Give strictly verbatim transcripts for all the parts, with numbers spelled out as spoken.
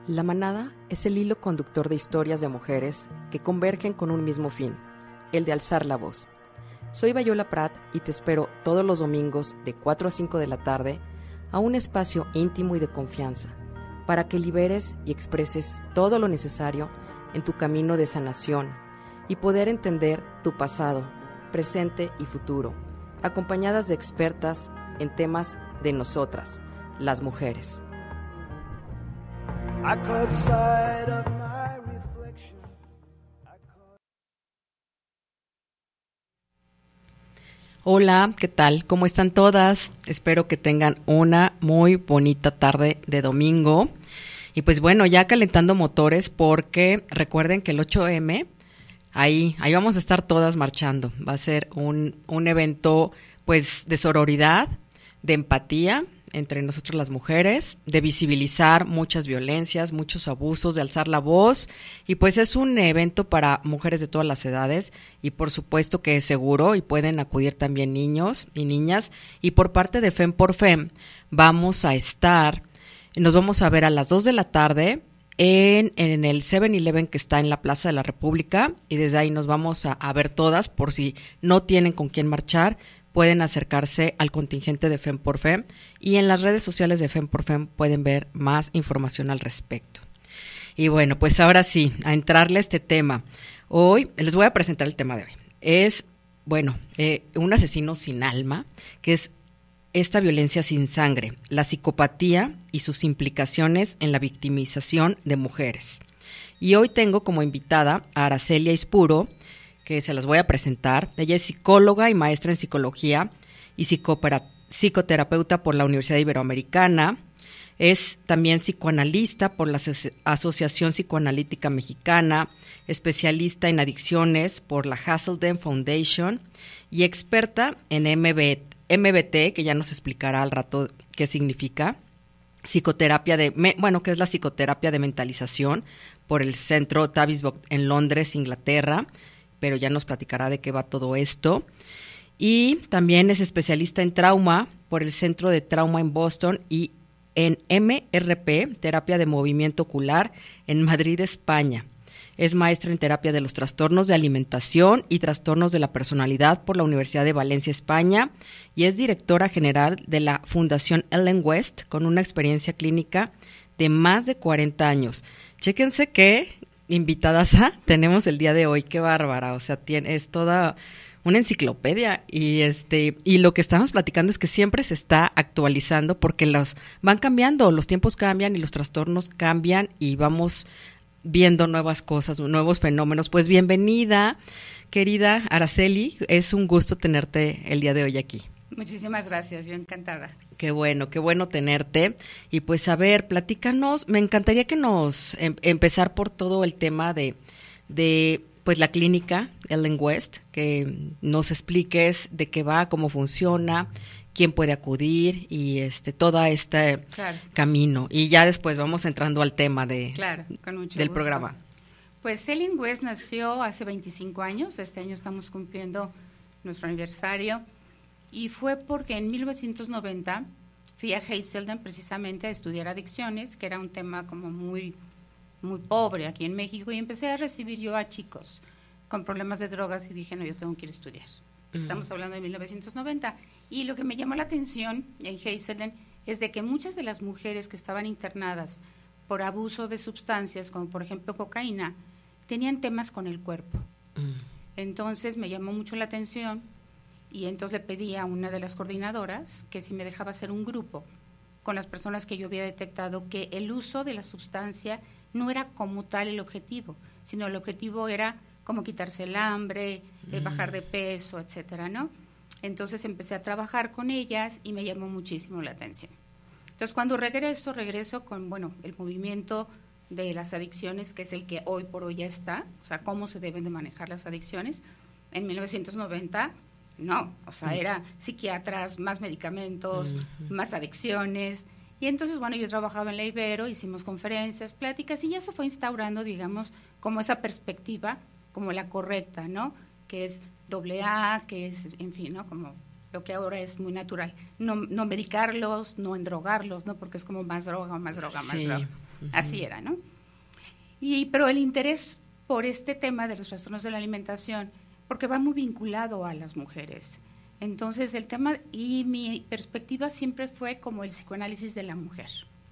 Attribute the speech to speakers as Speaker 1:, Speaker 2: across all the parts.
Speaker 1: La manada es el hilo conductor de historias de mujeres que convergen con un mismo fin, el de alzar la voz. Soy Viola Prat y te espero todos los domingos de cuatro a cinco de la tarde a un espacio íntimo y de confianza para que liberes y expreses todo lo necesario en tu camino de sanación y poder entender tu pasado, presente y futuro, acompañadas de expertas en temas de nosotras, las mujeres. I caught sight of my reflection. Caught... Hola, ¿qué tal? ¿Cómo están todas? Espero que tengan una muy bonita tarde de domingo. Y pues bueno, ya calentando motores porque recuerden que el ocho eme, ahí, ahí vamos a estar todas marchando. Va a ser un, un evento pues de sororidad, de empatía entre nosotros las mujeres, de visibilizar muchas violencias, muchos abusos, de alzar la voz, y pues es un evento para mujeres de todas las edades, y por supuesto que es seguro, y pueden acudir también niños y niñas, y por parte de Fem por Fem vamos a estar, nos vamos a ver a las dos de la tarde en, en el siete eleven que está en la Plaza de la República, y desde ahí nos vamos a, a ver todas, por si no tienen con quién marchar, pueden acercarse al contingente de Fem por Fem y en las redes sociales de Fem por Fem pueden ver más información al respecto. Y bueno, pues ahora sí, a entrarle a este tema. Hoy les voy a presentar el tema de hoy. Es, bueno, eh, un asesino sin alma, que es esta violencia sin sangre, la psicopatía y sus implicaciones en la victimización de mujeres. Y hoy tengo como invitada a Aracelia Ispuro, que se las voy a presentar. Ella es psicóloga y maestra en psicología y psicoterapeuta por la Universidad Iberoamericana. Es también psicoanalista por la Aso- Asociación Psicoanalítica Mexicana, especialista en adicciones por la Hazelden Foundation y experta en M B T, que ya nos explicará al rato qué significa. Psicoterapia de, me, bueno, que es la psicoterapia de mentalización por el Centro Tavistock en Londres, Inglaterra, pero ya nos platicará de qué va todo esto. Y también es especialista en trauma por el Centro de Trauma en Boston y en M R P, terapia de movimiento ocular, en Madrid, España. Es maestra en terapia de los trastornos de alimentación y trastornos de la personalidad por la Universidad de Valencia, España, y es directora general de la Fundación Ellen West, con una experiencia clínica de más de cuarenta años. Chéquense que invitadas a tenemos el día de hoy, qué bárbara, o sea, tiene, es toda una enciclopedia y este y lo que estamos platicando es que siempre se está actualizando porque los van cambiando, los tiempos cambian y los trastornos cambian y vamos viendo nuevas cosas, nuevos fenómenos. Pues bienvenida, querida Araceli, es un gusto tenerte el día de hoy aquí.
Speaker 2: Muchísimas gracias, yo encantada.
Speaker 1: Qué bueno, qué bueno tenerte. Y pues a ver, platícanos, me encantaría que nos em, empezar por todo el tema de, de pues la clínica Ellen West, que nos expliques de qué va, cómo funciona, quién puede acudir y este todo este claro. camino. Y ya después vamos entrando al tema de
Speaker 2: claro, con mucho
Speaker 1: del
Speaker 2: gusto.
Speaker 1: programa.
Speaker 2: Pues Ellen West nació hace veinticinco años, este año estamos cumpliendo nuestro aniversario. Y fue porque en mil novecientos noventa fui a Hazelden precisamente a estudiar adicciones, que era un tema como muy, muy pobre aquí en México, y empecé a recibir yo a chicos con problemas de drogas y dije, no, yo tengo que ir a estudiar. Uh-huh. Estamos hablando de mil novecientos noventa. Y lo que me llamó la atención en Hazelden es de que muchas de las mujeres que estaban internadas por abuso de sustancias, como por ejemplo cocaína, tenían temas con el cuerpo. Uh-huh. Entonces me llamó mucho la atención. Y entonces le pedí a una de las coordinadoras que si me dejaba hacer un grupo con las personas que yo había detectado que el uso de la sustancia no era como tal el objetivo, sino el objetivo era como quitarse el hambre, mm. eh, bajar de peso, etcétera, ¿no? Entonces empecé a trabajar con ellas y me llamó muchísimo la atención. Entonces cuando regreso, regreso con, bueno, el movimiento de las adicciones, que es el que hoy por hoy ya está, o sea, cómo se deben de manejar las adicciones. En mil novecientos noventa... no, o sea, era psiquiatras, más medicamentos, uh-huh. más adicciones. Y entonces, bueno, yo trabajaba en la Ibero, hicimos conferencias, pláticas, y ya se fue instaurando, digamos, como esa perspectiva, como la correcta, ¿no? Que es doble A, que es, en fin, ¿no? Como lo que ahora es muy natural. No, no medicarlos, no endrogarlos, ¿no? Porque es como más droga, más droga, más sí. droga. Uh-huh. Así era, ¿no? Y, pero el interés por este tema de los trastornos de la alimentación, porque va muy vinculado a las mujeres. Entonces, el tema, y mi perspectiva siempre fue como el psicoanálisis de la mujer.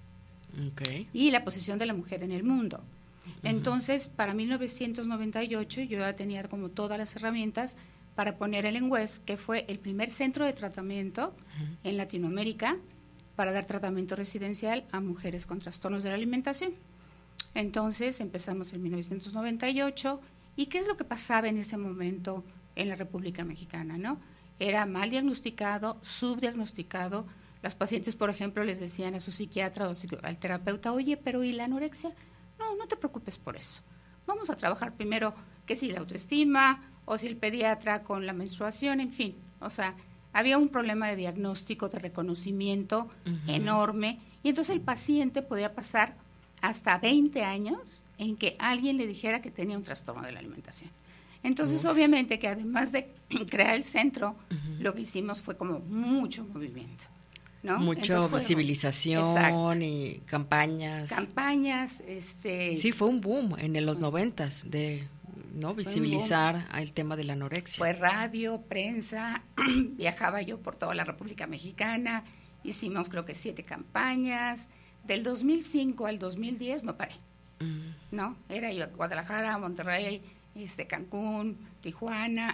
Speaker 1: Okay.
Speaker 2: Y la posición de la mujer en el mundo. Uh-huh. Entonces, para mil novecientos noventa y ocho, yo ya tenía como todas las herramientas para poner el ENWES, que fue el primer centro de tratamiento uh-huh. en Latinoamérica para dar tratamiento residencial a mujeres con trastornos de la alimentación. Entonces, empezamos en mil novecientos noventa y ocho, ¿y qué es lo que pasaba en ese momento en la República Mexicana, no? Era mal diagnosticado, subdiagnosticado. Las pacientes, por ejemplo, les decían a su psiquiatra o al terapeuta, oye, pero ¿y la anorexia? No, no te preocupes por eso. Vamos a trabajar primero que si la autoestima o si el pediatra con la menstruación, en fin. O sea, había un problema de diagnóstico, de reconocimiento uh-huh. enorme. Y entonces el paciente podía pasar hasta veinte años en que alguien le dijera que tenía un trastorno de la alimentación. Entonces, uh-huh. obviamente que además de crear el centro, uh-huh. lo que hicimos fue como mucho movimiento, ¿no?
Speaker 1: Mucho visibilización y campañas.
Speaker 2: Campañas, este...
Speaker 1: Sí, fue un boom en los noventas de, ¿no? Visibilizar el tema de la anorexia.
Speaker 2: Fue radio, prensa, viajaba yo por toda la República Mexicana, hicimos creo que siete campañas, del dos mil cinco al dos mil diez no paré, uh-huh. ¿no? Era yo a Guadalajara, Monterrey, este, Cancún, Tijuana,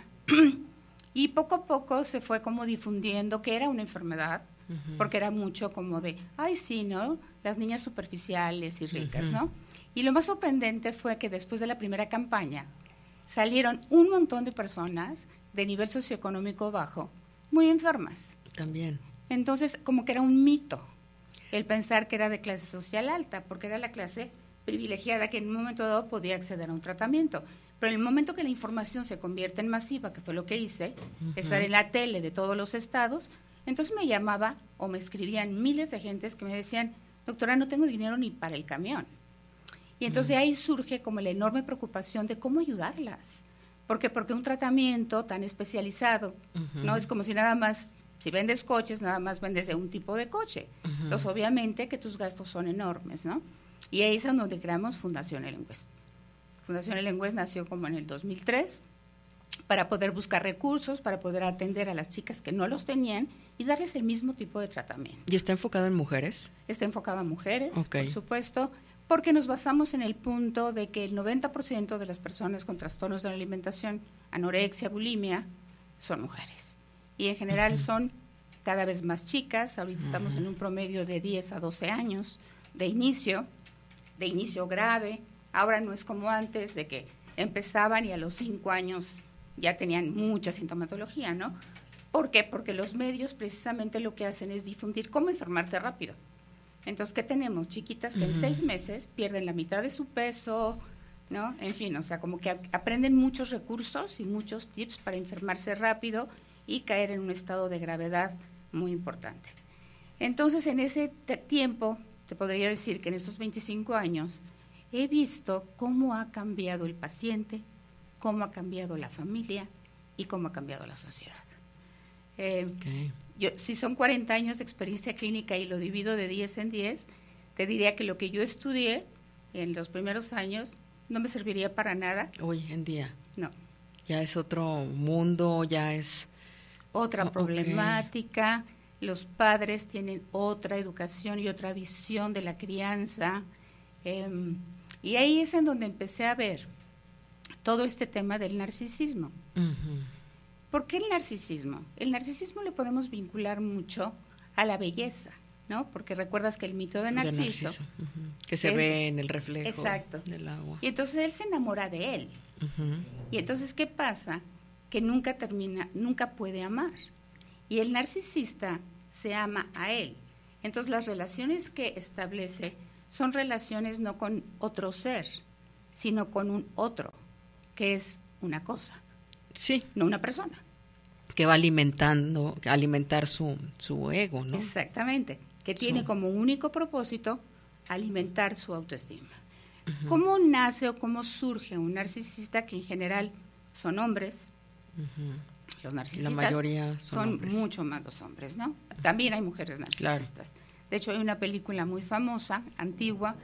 Speaker 2: y poco a poco se fue como difundiendo que era una enfermedad, uh-huh. porque era mucho como de, ay sí, ¿no? Las niñas superficiales y ricas, uh-huh. ¿no? Y lo más sorprendente fue que después de la primera campaña salieron un montón de personas de nivel socioeconómico bajo, muy enfermas.
Speaker 1: También.
Speaker 2: Entonces, como que era un mito el pensar que era de clase social alta, porque era la clase privilegiada que en un momento dado podía acceder a un tratamiento. Pero en el momento que la información se convierte en masiva, que fue lo que hice, uh-huh. estar en la tele de todos los estados, entonces me llamaba o me escribían miles de gentes que me decían, doctora, no tengo dinero ni para el camión. Y entonces uh-huh. ahí surge como la enorme preocupación de cómo ayudarlas. ¿Por qué? Porque un tratamiento tan especializado, uh-huh. no es como si nada más, si vendes coches, nada más vendes de un tipo de coche. Uh-huh. Entonces, obviamente que tus gastos son enormes, ¿no? Y ahí es donde creamos Fundación El ENWES. Fundación El ENWES nació como en el dos mil tres para poder buscar recursos, para poder atender a las chicas que no los tenían y darles el mismo tipo de tratamiento.
Speaker 1: ¿Y está enfocado en mujeres?
Speaker 2: Está enfocado a mujeres,
Speaker 1: okay.
Speaker 2: por supuesto, porque nos basamos en el punto de que el noventa por ciento de las personas con trastornos de la alimentación, anorexia, bulimia, son mujeres. Y en general uh-huh. son cada vez más chicas, ahorita uh-huh. estamos en un promedio de diez a doce años de inicio, de inicio grave. Ahora no es como antes, de que empezaban y a los cinco años ya tenían mucha sintomatología, ¿no? ¿Por qué? Porque los medios precisamente lo que hacen es difundir cómo enfermarte rápido. Entonces, ¿qué tenemos? Chiquitas que uh-huh. en seis meses pierden la mitad de su peso, ¿no? En fin, o sea, como que a- aprenden muchos recursos y muchos tips para enfermarse rápido y caer en un estado de gravedad muy importante. Entonces, en ese te- tiempo, te podría decir que en estos veinticinco años, he visto cómo ha cambiado el paciente, cómo ha cambiado la familia y cómo ha cambiado la sociedad. Eh, okay. yo, si son cuarenta años de experiencia clínica y lo divido de diez en diez, te diría que lo que yo estudié en los primeros años no me serviría para nada.
Speaker 1: Hoy en día.
Speaker 2: No.
Speaker 1: Ya es otro mundo, ya es...
Speaker 2: Otra
Speaker 1: oh,
Speaker 2: problemática, okay. Los padres tienen otra educación y otra visión de la crianza. Eh, y ahí es en donde empecé a ver todo este tema del narcisismo.
Speaker 1: Uh-huh.
Speaker 2: ¿Por qué el narcisismo? El narcisismo le podemos vincular mucho a la belleza, ¿no? Porque recuerdas que el mito de Narciso,
Speaker 1: de Narciso. Uh-huh. que se
Speaker 2: es,
Speaker 1: ve en el reflejo
Speaker 2: exacto.
Speaker 1: del agua.
Speaker 2: Y entonces él se enamora de él.
Speaker 1: Uh-huh.
Speaker 2: Y entonces, ¿qué pasa? Que nunca termina, nunca puede amar. Y el narcisista se ama a él. Entonces, las relaciones que establece son relaciones no con otro ser, sino con un otro, que es una cosa.
Speaker 1: Sí.
Speaker 2: No una persona.
Speaker 1: Que va alimentando, alimentar su, su ego, ¿no?
Speaker 2: Exactamente. Que tiene
Speaker 1: su...
Speaker 2: como único propósito alimentar su autoestima.
Speaker 1: Uh-huh.
Speaker 2: ¿Cómo nace o cómo surge un narcisista que en general son hombres?
Speaker 1: Uh-huh.
Speaker 2: Los narcisistas
Speaker 1: La mayoría son,
Speaker 2: son
Speaker 1: hombres.
Speaker 2: mucho más los hombres, ¿no? También hay mujeres narcisistas.
Speaker 1: Claro.
Speaker 2: De hecho, hay una película muy famosa, antigua,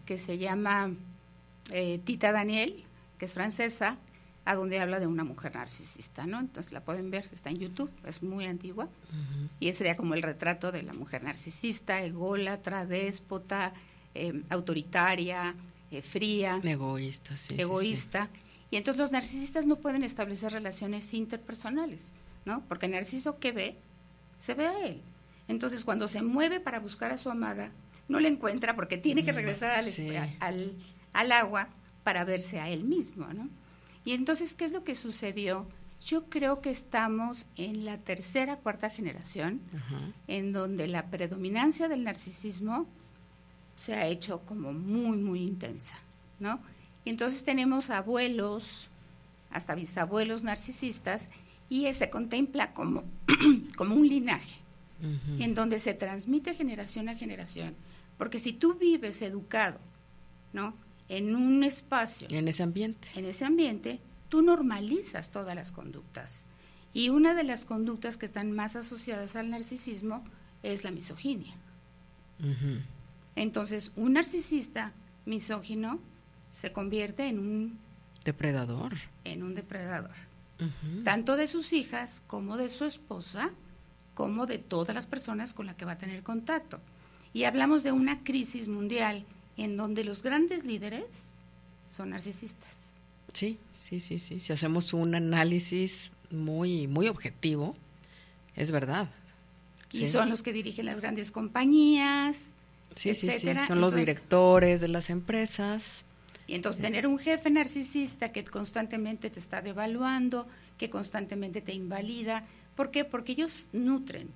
Speaker 2: que se llama eh, Tita Daniel, que es francesa, a donde habla de una mujer narcisista, ¿no? Entonces la pueden ver, está en YouTube, es muy antigua, uh-huh. y ese sería como el retrato de la mujer narcisista, ególatra, déspota, eh, autoritaria, eh, fría,
Speaker 1: egoísta, sí,
Speaker 2: egoísta,
Speaker 1: sí, sí.
Speaker 2: Y entonces los narcisistas no pueden establecer relaciones interpersonales, ¿no? Porque el narciso, ¿qué ve? Se ve a él. Entonces cuando se mueve para buscar a su amada, no la encuentra porque tiene que regresar al, sí. al, al agua para verse a él mismo, ¿no? Y entonces, ¿qué es lo que sucedió? Yo creo que estamos en la tercera, cuarta generación, uh-huh. en donde la predominancia del narcisismo se ha hecho como muy, muy intensa, ¿no? Y entonces tenemos abuelos, hasta bisabuelos narcisistas, y se contempla como, como un linaje, uh-huh. en donde se transmite generación a generación. Porque si tú vives educado, ¿no?, en un espacio,
Speaker 1: en ese ambiente,
Speaker 2: en ese ambiente, tú normalizas todas las conductas. Y una de las conductas que están más asociadas al narcisismo es la misoginia. Uh-huh. Entonces, un narcisista misógino se convierte en un
Speaker 1: depredador.
Speaker 2: En un depredador. Uh-huh. Tanto de sus hijas, como de su esposa, como de todas las personas con las que va a tener contacto. Y hablamos de una crisis mundial en donde los grandes líderes son narcisistas.
Speaker 1: Sí, sí, sí, sí. Si hacemos un análisis muy, muy objetivo, es verdad.
Speaker 2: Y
Speaker 1: sí.
Speaker 2: son los que dirigen las grandes compañías,
Speaker 1: sí,
Speaker 2: etcétera.
Speaker 1: Sí, sí, son
Speaker 2: entonces,
Speaker 1: los directores de las empresas.
Speaker 2: Y entonces tener un jefe narcisista que constantemente te está devaluando, que constantemente te invalida. ¿Por qué? Porque ellos nutren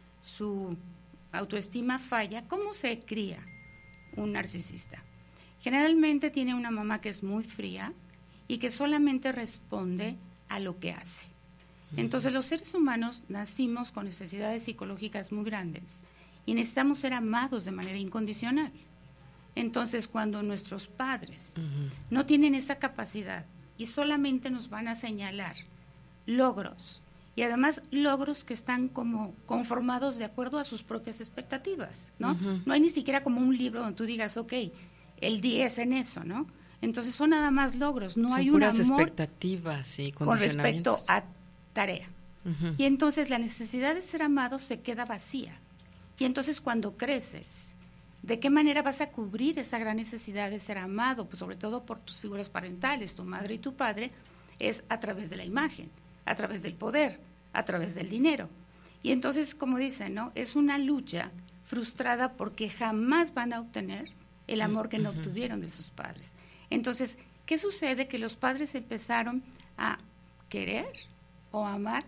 Speaker 2: su autoestima falla. ¿Cómo se cría un narcisista? Generalmente tiene una mamá que es muy fría y que solamente responde a lo que hace. Entonces los seres humanos nacimos con necesidades psicológicas muy grandes y necesitamos ser amados de manera incondicional. Entonces cuando nuestros padres uh-huh. no tienen esa capacidad y solamente nos van a señalar logros, y además logros que están como conformados de acuerdo a sus propias expectativas, ¿no? Uh-huh. No hay ni siquiera como un libro donde tú digas, ok, el diez en eso, ¿no? Entonces son nada más logros, no
Speaker 1: son
Speaker 2: hay un amor
Speaker 1: expectativas, sí,
Speaker 2: con respecto a tarea.
Speaker 1: Uh-huh.
Speaker 2: Y entonces la necesidad de ser amado se queda vacía. Y entonces cuando creces, ¿de qué manera vas a cubrir esa gran necesidad de ser amado? Pues sobre todo por tus figuras parentales, tu madre y tu padre, es a través de la imagen, a través del poder, a través del dinero. Y entonces, como dicen, ¿no?, es una lucha frustrada porque jamás van a obtener el amor que no uh-huh. obtuvieron de sus padres. Entonces, ¿qué sucede? Que los padres empezaron a querer o amar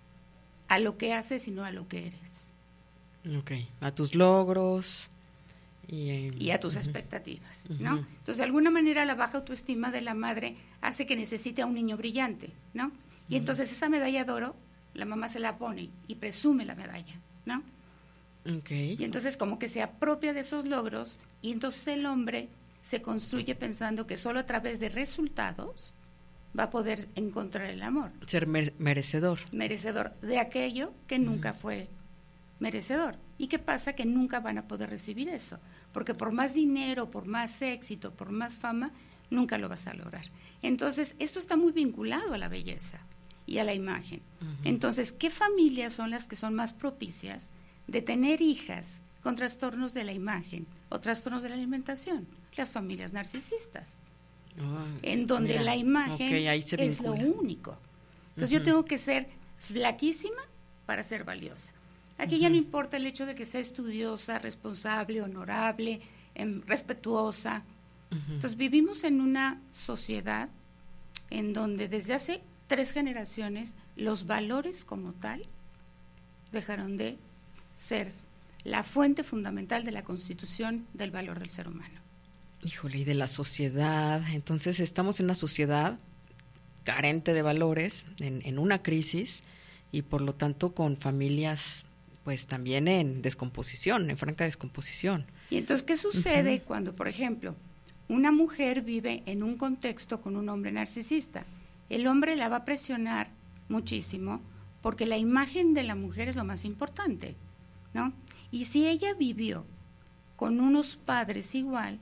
Speaker 2: a lo que haces y no a lo que eres.
Speaker 1: Ok, a tus logros y, eh,
Speaker 2: y a tus uh-huh. expectativas, ¿no? Uh-huh. Entonces, de alguna manera, la baja autoestima de la madre hace que necesite a un niño brillante, ¿no? Y entonces esa medalla de oro, la mamá se la pone y presume la medalla, ¿no?
Speaker 1: Okay.
Speaker 2: Y entonces como que se apropia de esos logros y entonces el hombre se construye pensando que solo a través de resultados va a poder encontrar el amor.
Speaker 1: Ser mer- merecedor.
Speaker 2: Merecedor de aquello que uh-huh. nunca fue merecedor. ¿Y qué pasa? Que nunca van a poder recibir eso, porque por más dinero, por más éxito, por más fama, nunca lo vas a lograr. Entonces, esto está muy vinculado a la belleza y a la imagen. Uh-huh. Entonces, ¿qué familias son las que son más propicias de tener hijas con trastornos de la imagen o trastornos de la alimentación? Las familias narcisistas, oh, en donde mira, la imagen okay, es lo único. Entonces, uh-huh. yo tengo que ser flaquísima para ser valiosa. Aquí uh-huh. ya no importa el hecho de que sea estudiosa, responsable, honorable, eh, respetuosa. Uh-huh. Entonces, vivimos en una sociedad en donde desde hace tres generaciones los valores como tal dejaron de ser la fuente fundamental de la constitución del valor del ser humano.
Speaker 1: Híjole, y de la sociedad. Entonces, estamos en una sociedad carente de valores, en, en una crisis, y por lo tanto con familias pues también en descomposición, en franca descomposición.
Speaker 2: Y entonces, ¿qué sucede uh-huh. cuando, por ejemplo, una mujer vive en un contexto con un hombre narcisista? El hombre la va a presionar muchísimo porque la imagen de la mujer es lo más importante, ¿no? Y si ella vivió con unos padres igual,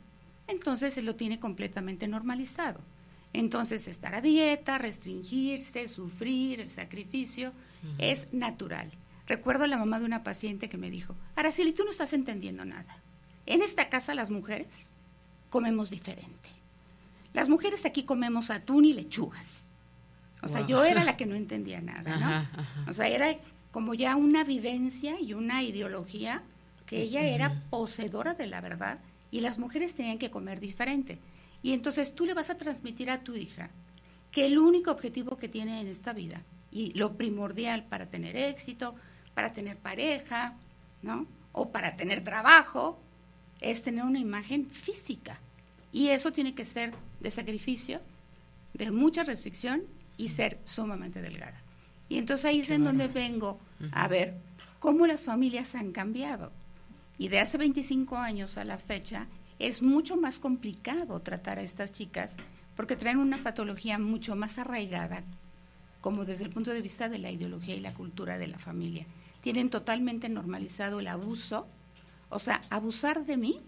Speaker 2: entonces se lo tiene completamente normalizado. Entonces, estar a dieta, restringirse, sufrir, el sacrificio, uh-huh. es natural. Recuerdo a la mamá de una paciente que me dijo, Araceli, tú no estás entendiendo nada. En esta casa las mujeres comemos diferente. Las mujeres aquí comemos atún y lechugas. O wow. sea, yo era la que no entendía nada, ¿no? Ajá, ajá. O sea, era como ya una vivencia y una ideología que ella uh-huh. era poseedora de la verdad y las mujeres tenían que comer diferente. Y entonces tú le vas a transmitir a tu hija que el único objetivo que tiene en esta vida y lo primordial para tener éxito, para tener pareja, ¿no? O para tener trabajo, es tener una imagen física. Y eso tiene que ser de sacrificio, de mucha restricción y ser sumamente delgada. Y entonces ahí es en donde vengo a ver cómo las familias han cambiado. Y de hace veinticinco años a la fecha, es mucho más complicado tratar a estas chicas porque traen una patología mucho más arraigada, como desde el punto de vista de la ideología y la cultura de la familia. Tienen totalmente normalizado el abuso, o sea, abusar de mí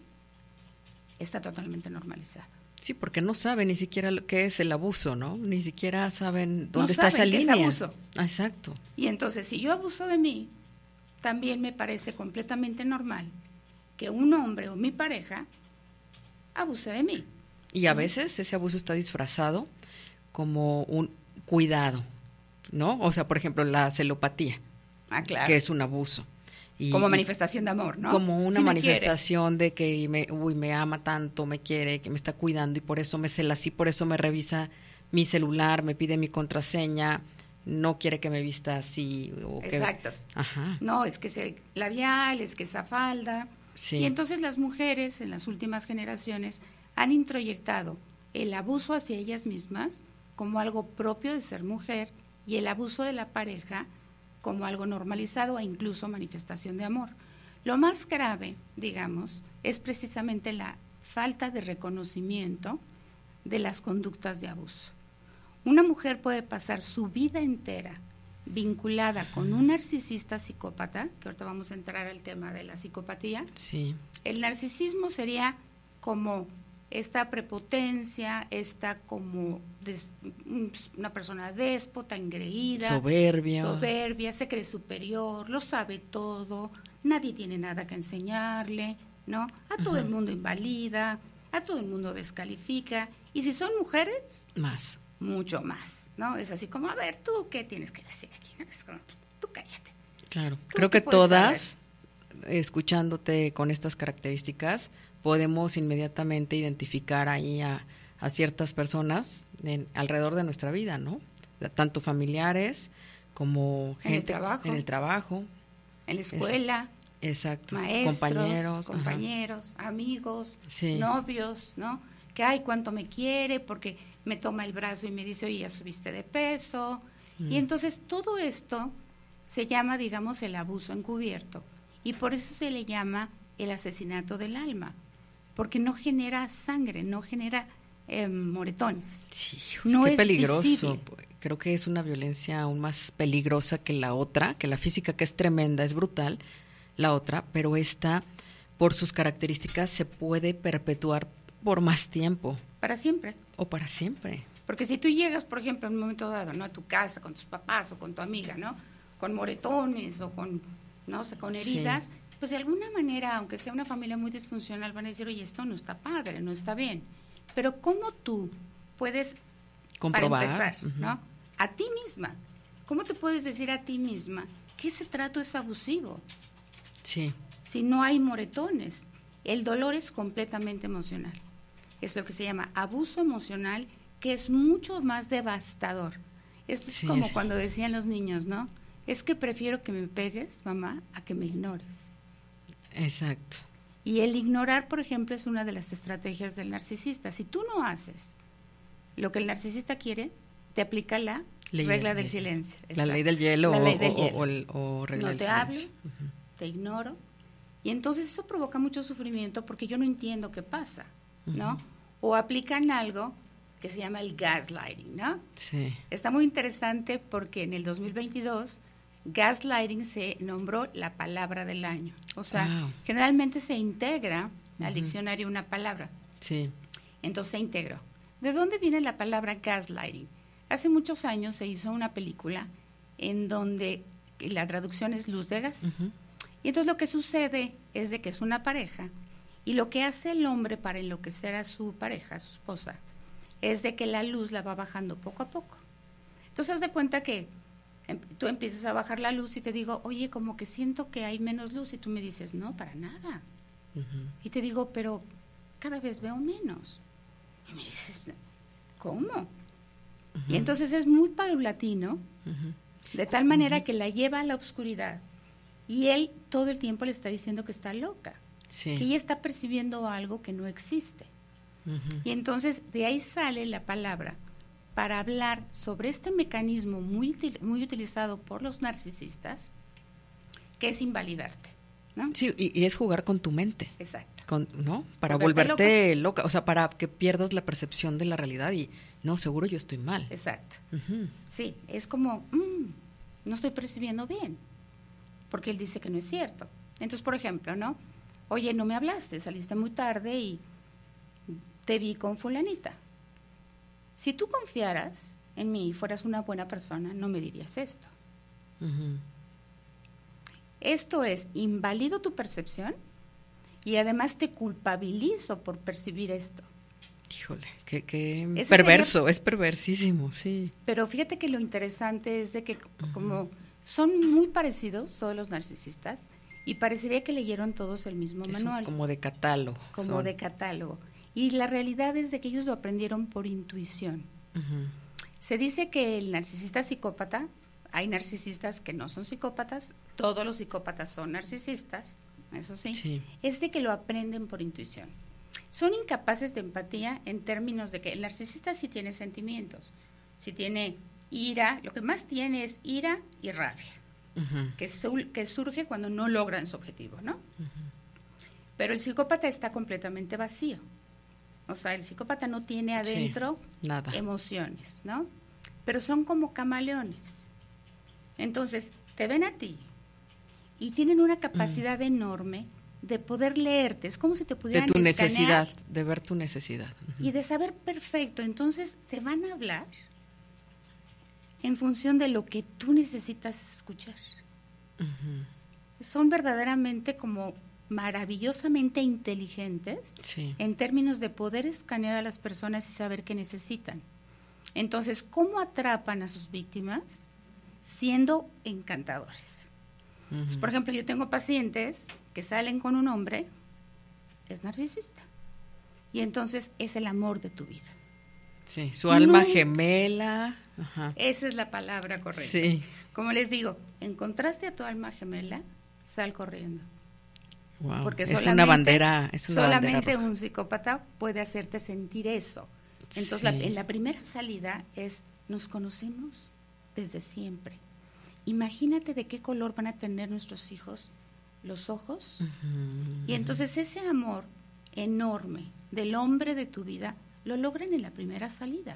Speaker 2: está totalmente normalizado.
Speaker 1: Sí, porque no saben ni siquiera lo que es el abuso, ¿no? Ni siquiera saben dónde
Speaker 2: no
Speaker 1: está
Speaker 2: saben
Speaker 1: esa
Speaker 2: qué
Speaker 1: línea.
Speaker 2: Es abuso.
Speaker 1: Ah, exacto.
Speaker 2: Y entonces, si yo abuso de mí, también me parece completamente normal que un hombre o mi pareja abuse de mí.
Speaker 1: Y a veces ese abuso está disfrazado como un cuidado, ¿no? O sea, por ejemplo, la celopatía,
Speaker 2: ah, claro.
Speaker 1: que es un abuso. Y,
Speaker 2: como manifestación de amor, ¿no?
Speaker 1: Como una
Speaker 2: sí
Speaker 1: manifestación de que me, uy, me ama tanto, me quiere, que me está cuidando y por eso me cela así, por eso me revisa mi celular, me pide mi contraseña, no quiere que me vista así. O
Speaker 2: Exacto.
Speaker 1: Que, ajá.
Speaker 2: No, es que ese labial, es que esa falda. Sí. Y entonces las mujeres en las últimas generaciones han introyectado el abuso hacia ellas mismas como algo propio de ser mujer y el abuso de la pareja como algo normalizado e incluso manifestación de amor. Lo más grave, digamos, es precisamente la falta de reconocimiento de las conductas de abuso. Una mujer puede pasar su vida entera vinculada con un narcisista psicópata, que ahorita vamos a entrar al tema de la psicopatía.
Speaker 1: Sí.
Speaker 2: El narcisismo sería como esta prepotencia, esta como des, una persona déspota, engreída,
Speaker 1: soberbia.
Speaker 2: soberbia, se cree superior, lo sabe todo, nadie tiene nada que enseñarle, ¿no? A todo uh-huh. el mundo invalida, a todo el mundo descalifica, y si son mujeres,
Speaker 1: más.
Speaker 2: Mucho más, ¿no? Es así como, a ver, ¿tú qué tienes que decir aquí? ¿No? Es como, tú cállate.
Speaker 1: Claro, creo que todas, saber? escuchándote con estas características, podemos inmediatamente identificar ahí a, a ciertas personas en, alrededor de nuestra vida, ¿no? Tanto familiares como gente
Speaker 2: en el trabajo,
Speaker 1: en, el trabajo,
Speaker 2: en la escuela,
Speaker 1: exacto,
Speaker 2: maestros,
Speaker 1: compañeros,
Speaker 2: compañeros, ajá. amigos,
Speaker 1: sí.
Speaker 2: novios, ¿no? Que ay, cuánto me quiere, porque me toma el brazo y me dice, oye, ya subiste de peso. Mm. Y entonces todo esto se llama, digamos, el abuso encubierto. Y por eso se le llama el asesinato del alma. Porque no genera sangre, no genera eh, moretones.
Speaker 1: Sí,
Speaker 2: no
Speaker 1: qué
Speaker 2: es
Speaker 1: peligroso.
Speaker 2: Visible.
Speaker 1: Creo que es una violencia aún más peligrosa que la otra, que la física, que es tremenda, es brutal, la otra, pero esta, por sus características, se puede perpetuar por más tiempo.
Speaker 2: Para siempre.
Speaker 1: O para siempre.
Speaker 2: Porque si tú llegas, por ejemplo, en un momento dado, ¿no? A tu casa, con tus papás o con tu amiga, ¿no? Con moretones o con, no sé, con heridas, sí. Pues de alguna manera, aunque sea una familia muy disfuncional, van a decir, oye, esto no está padre, no está bien. Pero ¿cómo tú puedes,
Speaker 1: comprobar,
Speaker 2: para empezar,
Speaker 1: uh-huh.
Speaker 2: ¿no? A ti misma, ¿cómo te puedes decir a ti misma que ese trato es abusivo?
Speaker 1: Sí.
Speaker 2: Si no hay moretones. El dolor es completamente emocional. Es lo que se llama abuso emocional, que es mucho más devastador. Esto es sí, como sí. cuando decían los niños, ¿no? Es que prefiero que me pegues, mamá, a que me ignores.
Speaker 1: Exacto.
Speaker 2: Y el ignorar, por ejemplo, es una de las estrategias del narcisista. Si tú no haces lo que el narcisista quiere, te aplica la ley regla del silencio.
Speaker 1: La Exacto. ley del hielo,
Speaker 2: la
Speaker 1: o,
Speaker 2: ley del
Speaker 1: o,
Speaker 2: hielo.
Speaker 1: O, o, o regla
Speaker 2: no
Speaker 1: del
Speaker 2: te
Speaker 1: silencio.
Speaker 2: hablo, uh-huh. te ignoro. Y entonces eso provoca mucho sufrimiento porque yo no entiendo qué pasa, ¿no? Uh-huh. O aplican algo que se llama el gaslighting, ¿no?
Speaker 1: Sí.
Speaker 2: Está muy interesante porque en el dos mil veintidós gaslighting se nombró la palabra del año. O sea, wow. generalmente se integra al uh-huh. diccionario una palabra.
Speaker 1: Sí.
Speaker 2: Entonces se integró. ¿De dónde viene la palabra gaslighting? Hace muchos años se hizo una película en donde la traducción es luz de gas. Uh-huh. Y entonces lo que sucede es de que es una pareja y lo que hace el hombre para enloquecer a su pareja, a su esposa, es de que la luz la va bajando poco a poco. Entonces haz de cuenta que em, tú empiezas a bajar la luz y te digo, oye, como que siento que hay menos luz, y tú me dices, no, para nada. Uh-huh. Y te digo, pero cada vez veo menos. Y me dices, ¿cómo? Uh-huh. Y entonces es muy paulatino, uh-huh. de tal manera uh-huh. que la lleva a la oscuridad y él todo el tiempo le está diciendo que está loca, sí. que ella está percibiendo algo que no existe. Uh-huh. Y entonces de ahí sale la palabra para hablar sobre este mecanismo muy, muy utilizado por los narcisistas, que es invalidarte, ¿no?
Speaker 1: Sí, y, y es jugar con tu mente.
Speaker 2: Exacto.
Speaker 1: Con, ¿no? Para volverte, volverte loca. loca, o sea, para que pierdas la percepción de la realidad y, no, seguro yo estoy mal.
Speaker 2: Exacto.
Speaker 1: Uh-huh.
Speaker 2: Sí, es como, mmm, no estoy percibiendo bien, porque él dice que no es cierto. Entonces, por ejemplo, ¿no? Oye, no me hablaste, saliste muy tarde y te vi con fulanita. Si tú confiaras en mí y fueras una buena persona, no me dirías esto. Uh-huh. Esto es, invalido tu percepción y además te culpabilizo por percibir esto.
Speaker 1: Híjole, qué, qué perverso, sería, es perversísimo, sí.
Speaker 2: Pero fíjate que lo interesante es de que uh-huh. como son muy parecidos todos los narcisistas y parecería que leyeron todos el mismo es manual.
Speaker 1: Como de catálogo.
Speaker 2: Como son. de catálogo. Y la realidad es de que ellos lo aprendieron por intuición. Uh-huh. Se dice que el narcisista psicópata, hay narcisistas que no son psicópatas, todos los psicópatas son narcisistas, eso sí, sí, es de que lo aprenden por intuición. Son incapaces de empatía en términos de que el narcisista sí tiene sentimientos, sí tiene ira, lo que más tiene es ira y rabia, uh-huh. que, su, que surge cuando no logran su objetivo, ¿no? Uh-huh. Pero el psicópata está completamente vacío. O sea, el psicópata no tiene adentro sí, nada. emociones, ¿no? Pero son como camaleones. Entonces, te ven a ti y tienen una capacidad mm. enorme de poder leerte. Es como si te pudieran
Speaker 1: de tu
Speaker 2: escanear,
Speaker 1: necesidad, de ver tu necesidad. Uh-huh.
Speaker 2: Y de saber perfecto. Entonces, te van a hablar en función de lo que tú necesitas escuchar. Uh-huh. Son verdaderamente como maravillosamente inteligentes sí. en términos de poder escanear a las personas y saber qué necesitan. Entonces, ¿cómo atrapan a sus víctimas? Siendo encantadores. Uh-huh. Entonces, por ejemplo, yo tengo pacientes que salen con un hombre, es narcisista, y entonces es el amor de tu vida.
Speaker 1: Sí, su alma no, gemela. Ajá.
Speaker 2: Esa es la palabra correcta.
Speaker 1: Sí.
Speaker 2: Como les digo, encontraste a tu alma gemela, sal corriendo.
Speaker 1: Wow.
Speaker 2: Porque
Speaker 1: es una bandera, es una
Speaker 2: solamente
Speaker 1: bandera roja.
Speaker 2: Un psicópata puede hacerte sentir eso. Entonces, sí. la, en la primera salida es, nos conocemos desde siempre. Imagínate de qué color van a tener nuestros hijos los ojos. Uh-huh. Y entonces ese amor enorme del hombre de tu vida lo logran en la primera salida.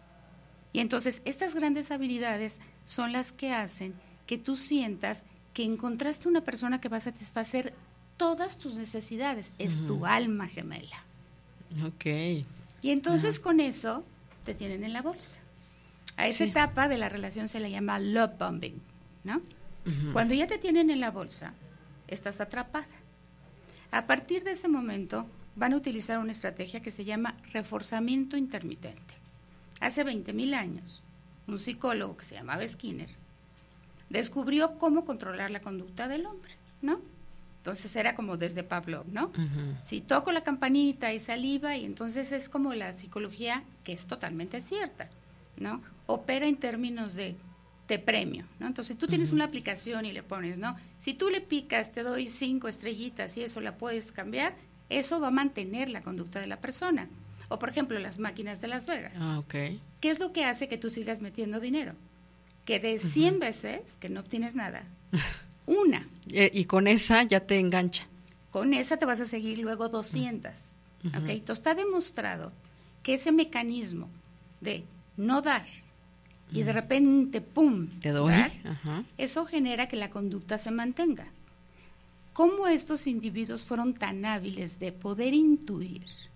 Speaker 2: Y entonces estas grandes habilidades son las que hacen que tú sientas que encontraste una persona que va a satisfacer todas tus necesidades, es uh-huh. tu alma gemela.
Speaker 1: Ok.
Speaker 2: Y entonces uh-huh. con eso te tienen en la bolsa. A esa sí. etapa de la relación se le llama love bombing, ¿no? Uh-huh. Cuando ya te tienen en la bolsa, estás atrapada. A partir de ese momento van a utilizar una estrategia que se llama reforzamiento intermitente. Hace veinte mil años, un psicólogo que se llamaba Skinner descubrió cómo controlar la conducta del hombre, ¿no? Entonces era como desde Pavlov, ¿no? Uh-huh. Si toco la campanita y saliva, y entonces es como la psicología que es totalmente cierta, ¿no? Opera en términos de, de premio, ¿no? Entonces tú tienes uh-huh. una aplicación y le pones, ¿no? Si tú le picas, te doy cinco estrellitas y eso la puedes cambiar, eso va a mantener la conducta de la persona. O por ejemplo, las máquinas de Las Vegas.
Speaker 1: Ah, okay.
Speaker 2: ¿Qué es lo que hace que tú sigas metiendo dinero? Que de cien uh-huh. veces que no obtienes nada, una.
Speaker 1: Y, y con esa ya te engancha.
Speaker 2: Con esa te vas a seguir luego doscientas. Uh-huh. ¿Okay? Entonces está demostrado que ese mecanismo de no dar y uh-huh. de repente, ¡pum!,
Speaker 1: te doy.
Speaker 2: Dar,
Speaker 1: uh-huh.
Speaker 2: eso genera que la conducta se mantenga. ¿Cómo estos individuos fueron tan hábiles de poder intuir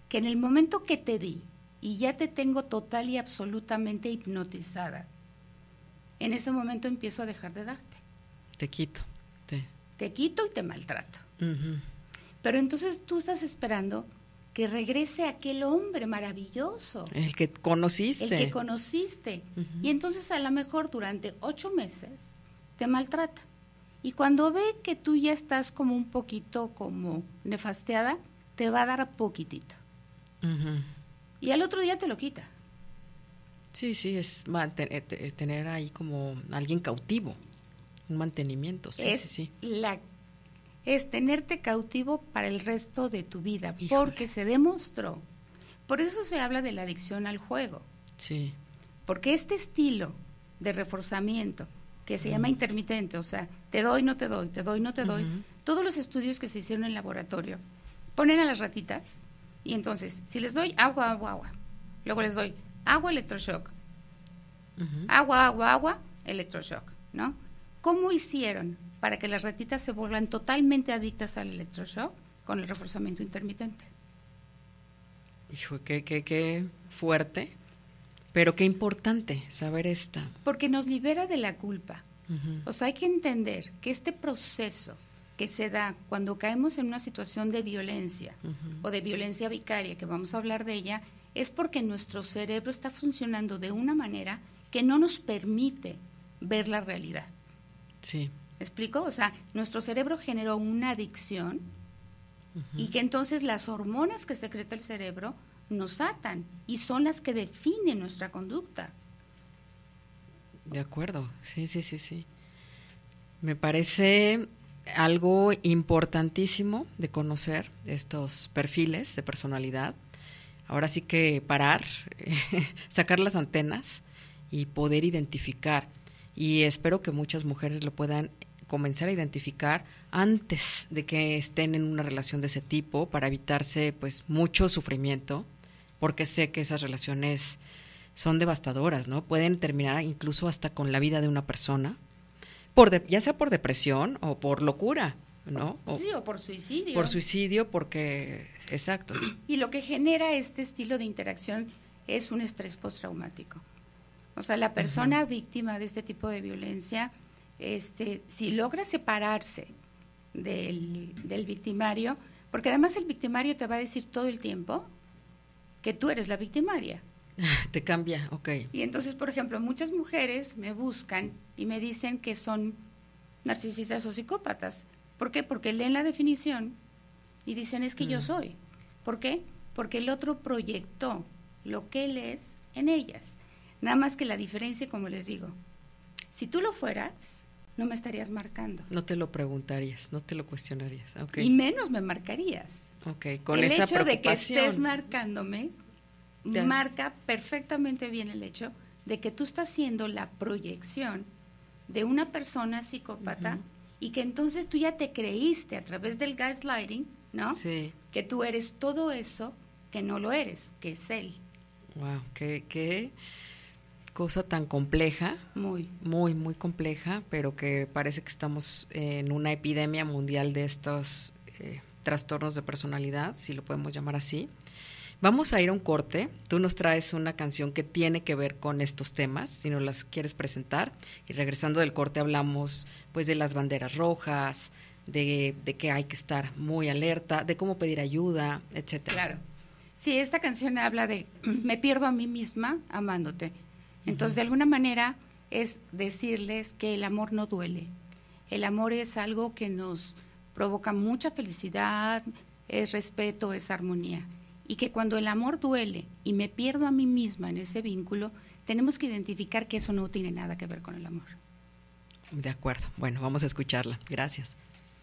Speaker 2: que en el momento que te di y ya te tengo total y absolutamente hipnotizada, en ese momento empiezo a dejar de darte.
Speaker 1: Te quito. Te,
Speaker 2: te quito y te maltrato.
Speaker 1: Uh-huh.
Speaker 2: Pero entonces tú estás esperando que regrese aquel hombre maravilloso.
Speaker 1: El que conociste.
Speaker 2: El que conociste. Uh-huh. Y entonces a lo mejor durante ocho meses te maltrata. Y cuando ve que tú ya estás como un poquito como nefasteada, te va a dar poquitito. Uh-huh. Y al otro día te lo quita.
Speaker 1: Sí, sí, es mantener, tener ahí como alguien cautivo, un mantenimiento. Sí,
Speaker 2: es,
Speaker 1: sí, sí.
Speaker 2: La, es tenerte cautivo para el resto de tu vida, Híjole. Porque se demostró. Por eso se habla de la adicción al juego.
Speaker 1: Sí.
Speaker 2: Porque este estilo de reforzamiento, que se uh-huh. llama intermitente, o sea, te doy, no te doy, te doy, no te doy, uh-huh. todos los estudios que se hicieron en laboratorio ponen a las ratitas y entonces, si les doy agua, agua, agua, luego les doy agua, electroshock, uh-huh. agua, agua, agua, electroshock, ¿no? ¿Cómo hicieron para que las ratitas se vuelvan totalmente adictas al electroshock? Con el reforzamiento intermitente.
Speaker 1: Hijo, qué, qué, qué fuerte, pero qué importante saber esta.
Speaker 2: Porque nos libera de la culpa. Uh-huh. O sea, hay que entender que este proceso que se da cuando caemos en una situación de violencia uh-huh. o de violencia vicaria, que vamos a hablar de ella, es porque nuestro cerebro está funcionando de una manera que no nos permite ver la realidad.
Speaker 1: Sí.
Speaker 2: ¿Me explico? O sea, nuestro cerebro generó una adicción uh-huh. y que entonces las hormonas que secreta el cerebro nos atan y son las que definen nuestra conducta.
Speaker 1: De acuerdo, sí, sí, sí, sí. Me parece algo importantísimo de conocer estos perfiles de personalidad. Ahora sí que parar, sacar las antenas y poder identificar. Y espero que muchas mujeres lo puedan comenzar a identificar antes de que estén en una relación de ese tipo para evitarse pues mucho sufrimiento, porque sé que esas relaciones son devastadoras, ¿no? Pueden terminar incluso hasta con la vida de una persona, por de, ya sea por depresión o por locura, ¿no? O,
Speaker 2: sí, o por suicidio.
Speaker 1: Por suicidio, porque, exacto.
Speaker 2: Y lo que genera este estilo de interacción es un estrés postraumático. O sea, la persona uh-huh. víctima de este tipo de violencia, este, si logra separarse del, del victimario, porque además el victimario te va a decir todo el tiempo que tú eres la victimaria.
Speaker 1: Te cambia, ok.
Speaker 2: Y entonces, por ejemplo, muchas mujeres me buscan y me dicen que son narcisistas o psicópatas. ¿Por qué? Porque leen la definición y dicen, es que mm. yo soy. ¿Por qué? Porque el otro proyectó lo que él es en ellas. Nada más que la diferencia, como les digo, si tú lo fueras, no me estarías marcando.
Speaker 1: No te lo preguntarías, no te lo cuestionarías. Okay.
Speaker 2: Y menos me marcarías.
Speaker 1: Okay, con
Speaker 2: el
Speaker 1: esa
Speaker 2: hecho de que
Speaker 1: preocupación.
Speaker 2: estés marcándome marca perfectamente bien el hecho de que tú estás siendo la proyección de una persona psicópata uh-huh. y que entonces tú ya te creíste a través del gaslighting, ¿no?
Speaker 1: Sí.
Speaker 2: Que tú eres todo eso que no lo eres, que es él.
Speaker 1: Wow, qué, qué cosa tan compleja.
Speaker 2: Muy.
Speaker 1: Muy, muy compleja, pero que parece que estamos en una epidemia mundial de estos eh, trastornos de personalidad, si lo podemos llamar así. Vamos a ir a un corte. Tú nos traes una canción que tiene que ver con estos temas, si nos las quieres presentar. Y regresando del corte hablamos pues de las banderas rojas, de, de que hay que estar muy alerta, de cómo pedir ayuda, etcétera.
Speaker 2: Claro. Sí, esta canción habla de me pierdo a mí misma amándote. Entonces, uh-huh. de alguna manera es decirles que el amor no duele. El amor es algo que nos provoca mucha felicidad, es respeto, es armonía. Y que cuando el amor duele y me pierdo a mí misma en ese vínculo, tenemos que identificar que eso no tiene nada que ver con el amor.
Speaker 1: De acuerdo. Bueno, vamos a escucharla. Gracias.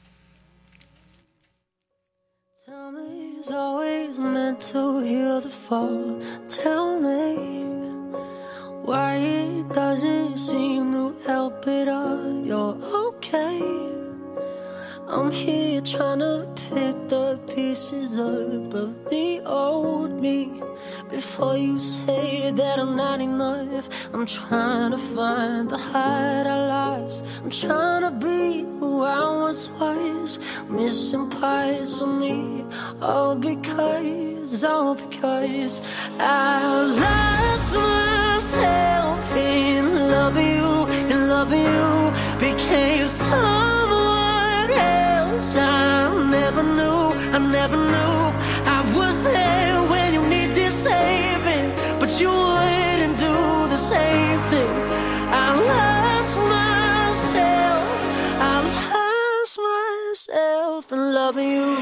Speaker 3: Tell me it's always meant to heal the fall. Tell me why it doesn't seem to help at all. You're okay. I'm here trying to pick the pieces up of the old me. Before you say that I'm not enough, I'm trying to find the heart I lost. I'm trying to be who I once was, missing parts of me, all because is all because I lost myself in loving you, in loving you. Became someone else I never knew, I never knew. I was there when you needed saving, but you wouldn't do the same thing. I lost myself, I lost myself in loving you.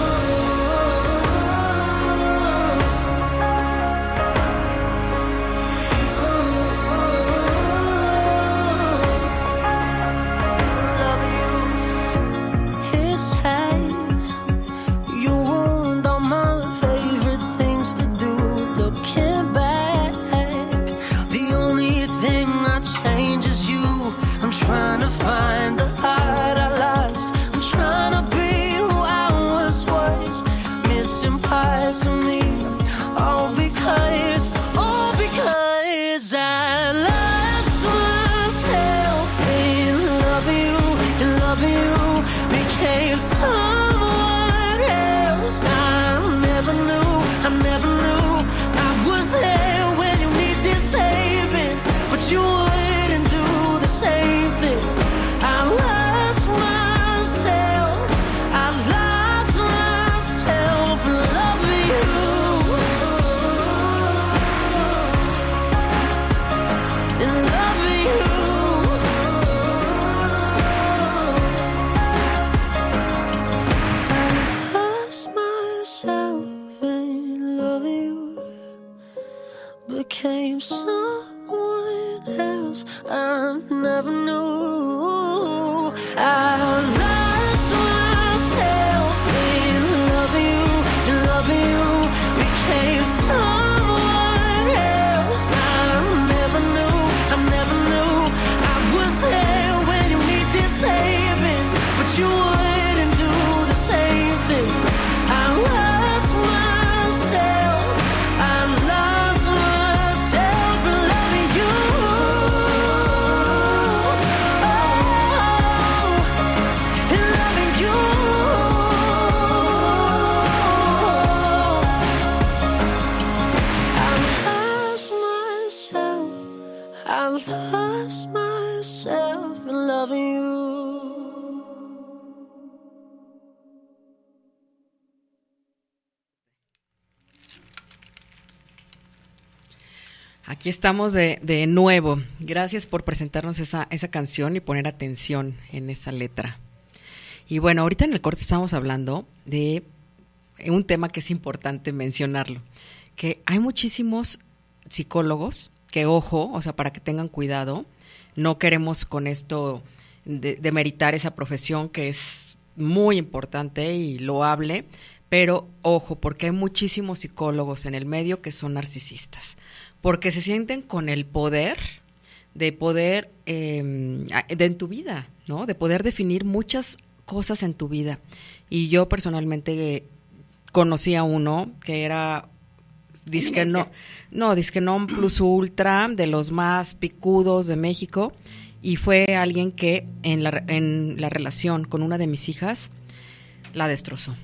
Speaker 3: Trying to find the heart I lost. I'm trying to be who I was, was missing parts of me. All because, all because I lost myself in loving you, in loving you. Became someone else I never knew, I never knew. I was there when you needed saving, but you wouldn't do the same thing. I lost myself, I lost myself in loving you, in loving you. I lost myself in loving you, became someone else I never knew. I lost myself in loving you, in loving you. Became someone else I never knew, I never knew. I was there when you needed saving, but you wouldn't do the same thing. I lost myself, I lost myself in loving you. I lost myself in loving you.
Speaker 1: Aquí estamos de, de nuevo. Gracias por presentarnos esa, esa canción y poner atención en esa letra. Y bueno, ahorita en el corte estamos hablando de un tema que es importante mencionarlo, que hay muchísimos psicólogos que, ojo, o sea, para que tengan cuidado, no queremos con esto de, demeritar esa profesión que es muy importante y loable, pero ojo, porque hay muchísimos psicólogos en el medio que son narcisistas, porque se sienten con el poder de poder, eh, de en tu vida, ¿no? De poder definir muchas cosas en tu vida. Y yo personalmente eh, conocí a uno que era disque no, no, disque non plus ultra, de los más picudos de México, y fue alguien que en la, en la relación con una de mis hijas la destrozó,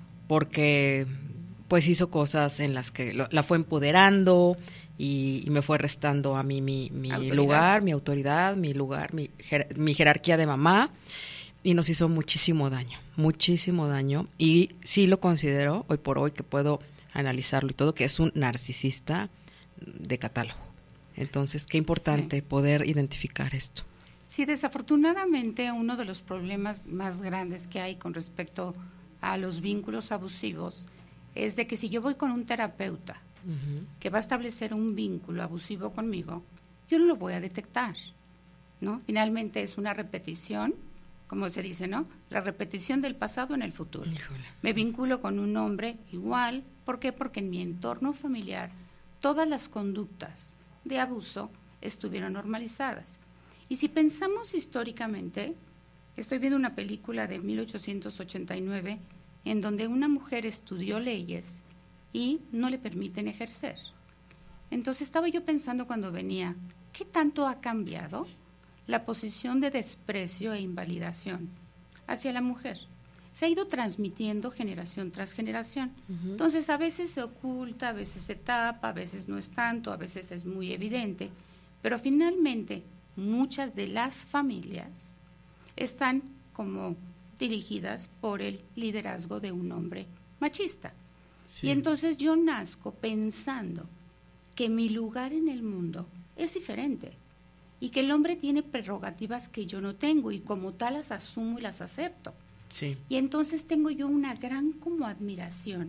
Speaker 1: porque pues hizo cosas en las que lo, la fue empoderando y, y me fue restando a mí mi, mi lugar, mi autoridad, mi lugar, mi, jer, mi jerarquía de mamá, y nos hizo muchísimo daño, muchísimo daño, y sí lo considero hoy por hoy que puedo analizarlo y todo, que es un narcisista de catálogo. Entonces, qué importante sí. poder identificar esto.
Speaker 2: Sí, desafortunadamente uno de los problemas más grandes que hay con respecto a los vínculos abusivos es de que si yo voy con un terapeuta uh-huh. que va a establecer un vínculo abusivo conmigo, yo no lo voy a detectar, ¿no? Finalmente es una repetición, como se dice, ¿no? La repetición del pasado en el futuro. Híjole. Me vinculo con un hombre igual. ¿Por qué? Porque en mi entorno familiar todas las conductas de abuso estuvieron normalizadas. Y si pensamos históricamente, estoy viendo una película de mil ochocientos ochenta y nueve en donde una mujer estudió leyes y no le permiten ejercer. Entonces estaba yo pensando cuando venía, ¿qué tanto ha cambiado la posición de desprecio e invalidación hacia la mujer? se ha ido transmitiendo generación tras generación.
Speaker 1: Uh-huh.
Speaker 2: Entonces, a veces se oculta, a veces se tapa, a veces no es tanto, a veces es muy evidente, pero finalmente muchas de las familias están como dirigidas por el liderazgo de un hombre machista. Sí. Y entonces yo nazco pensando que mi lugar en el mundo es diferente y que el hombre tiene prerrogativas que yo no tengo y como tal las asumo y las acepto.
Speaker 1: Sí.
Speaker 2: Y entonces tengo yo una gran como admiración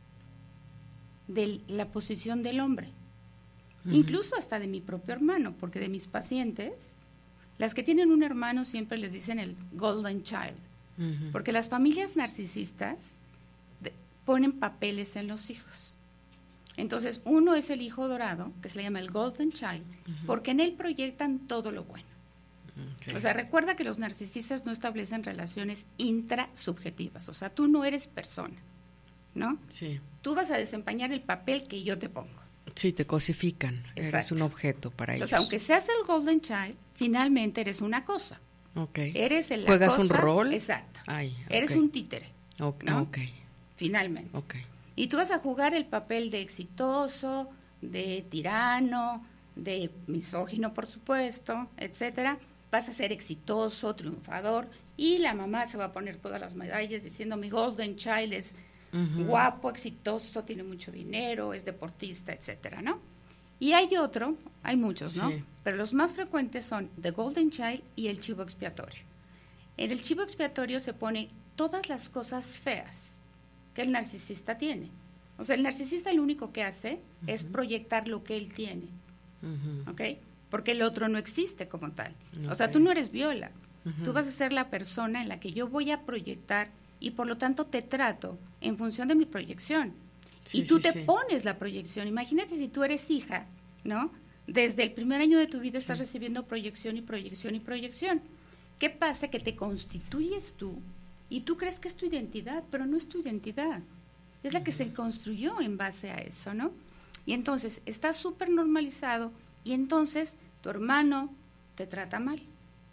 Speaker 2: de la posición del hombre, uh-huh. incluso hasta de mi propio hermano, porque de mis pacientes, las que tienen un hermano siempre les dicen el golden child, uh-huh. porque las familias narcisistas de, ponen papeles en los hijos. Entonces, uno es el hijo dorado, que se le llama el golden child, uh-huh. porque en él proyectan todo lo bueno. Okay. O sea, recuerda que los narcisistas no establecen relaciones intrasubjetivas. O sea, tú no eres persona, ¿no?
Speaker 1: Sí.
Speaker 2: Tú vas a desempeñar el papel que yo te pongo.
Speaker 1: Sí, te cosifican. Exacto. Eres un objeto para
Speaker 2: Entonces,
Speaker 1: ellos.
Speaker 2: aunque seas el golden child, finalmente eres una cosa.
Speaker 1: Okay.
Speaker 2: Eres el
Speaker 1: ¿Juegas
Speaker 2: cosa,
Speaker 1: un rol?
Speaker 2: Exacto.
Speaker 1: Ay, okay.
Speaker 2: Eres un títere,
Speaker 1: okay.
Speaker 2: ¿no?
Speaker 1: Ok.
Speaker 2: Finalmente.
Speaker 1: Okay.
Speaker 2: Y tú vas a jugar el papel de exitoso, de tirano, de misógino, por supuesto, etcétera. Vas a ser exitoso, triunfador, y la mamá se va a poner todas las medallas diciendo mi golden child es uh-huh. guapo, exitoso, tiene mucho dinero, es deportista, etcétera, ¿no? Y hay otro, hay muchos, ¿no?
Speaker 1: Sí.
Speaker 2: Pero los más frecuentes son the golden child y el chivo expiatorio. En el chivo expiatorio se pone todas las cosas feas que el narcisista tiene. O sea, el narcisista lo único que hace uh-huh. es proyectar lo que él tiene,
Speaker 1: uh-huh.
Speaker 2: ¿ok? Porque el otro no existe como tal.
Speaker 1: Okay.
Speaker 2: O sea, tú no eres Viola.
Speaker 1: Uh-huh.
Speaker 2: Tú vas a ser la persona en la que yo voy a proyectar y por lo tanto te trato en función de mi proyección.
Speaker 1: Sí,
Speaker 2: y tú
Speaker 1: sí,
Speaker 2: te
Speaker 1: sí.
Speaker 2: pones la proyección. Imagínate si tú eres hija, ¿no? Desde el primer año de tu vida estás
Speaker 1: sí.
Speaker 2: recibiendo proyección y proyección y proyección. ¿Qué pasa? Que te constituyes tú y tú crees que es tu identidad, pero no es tu identidad. Es la que uh-huh. se construyó en base a eso, ¿no? Y entonces está súper normalizado. Y entonces tu hermano te trata mal.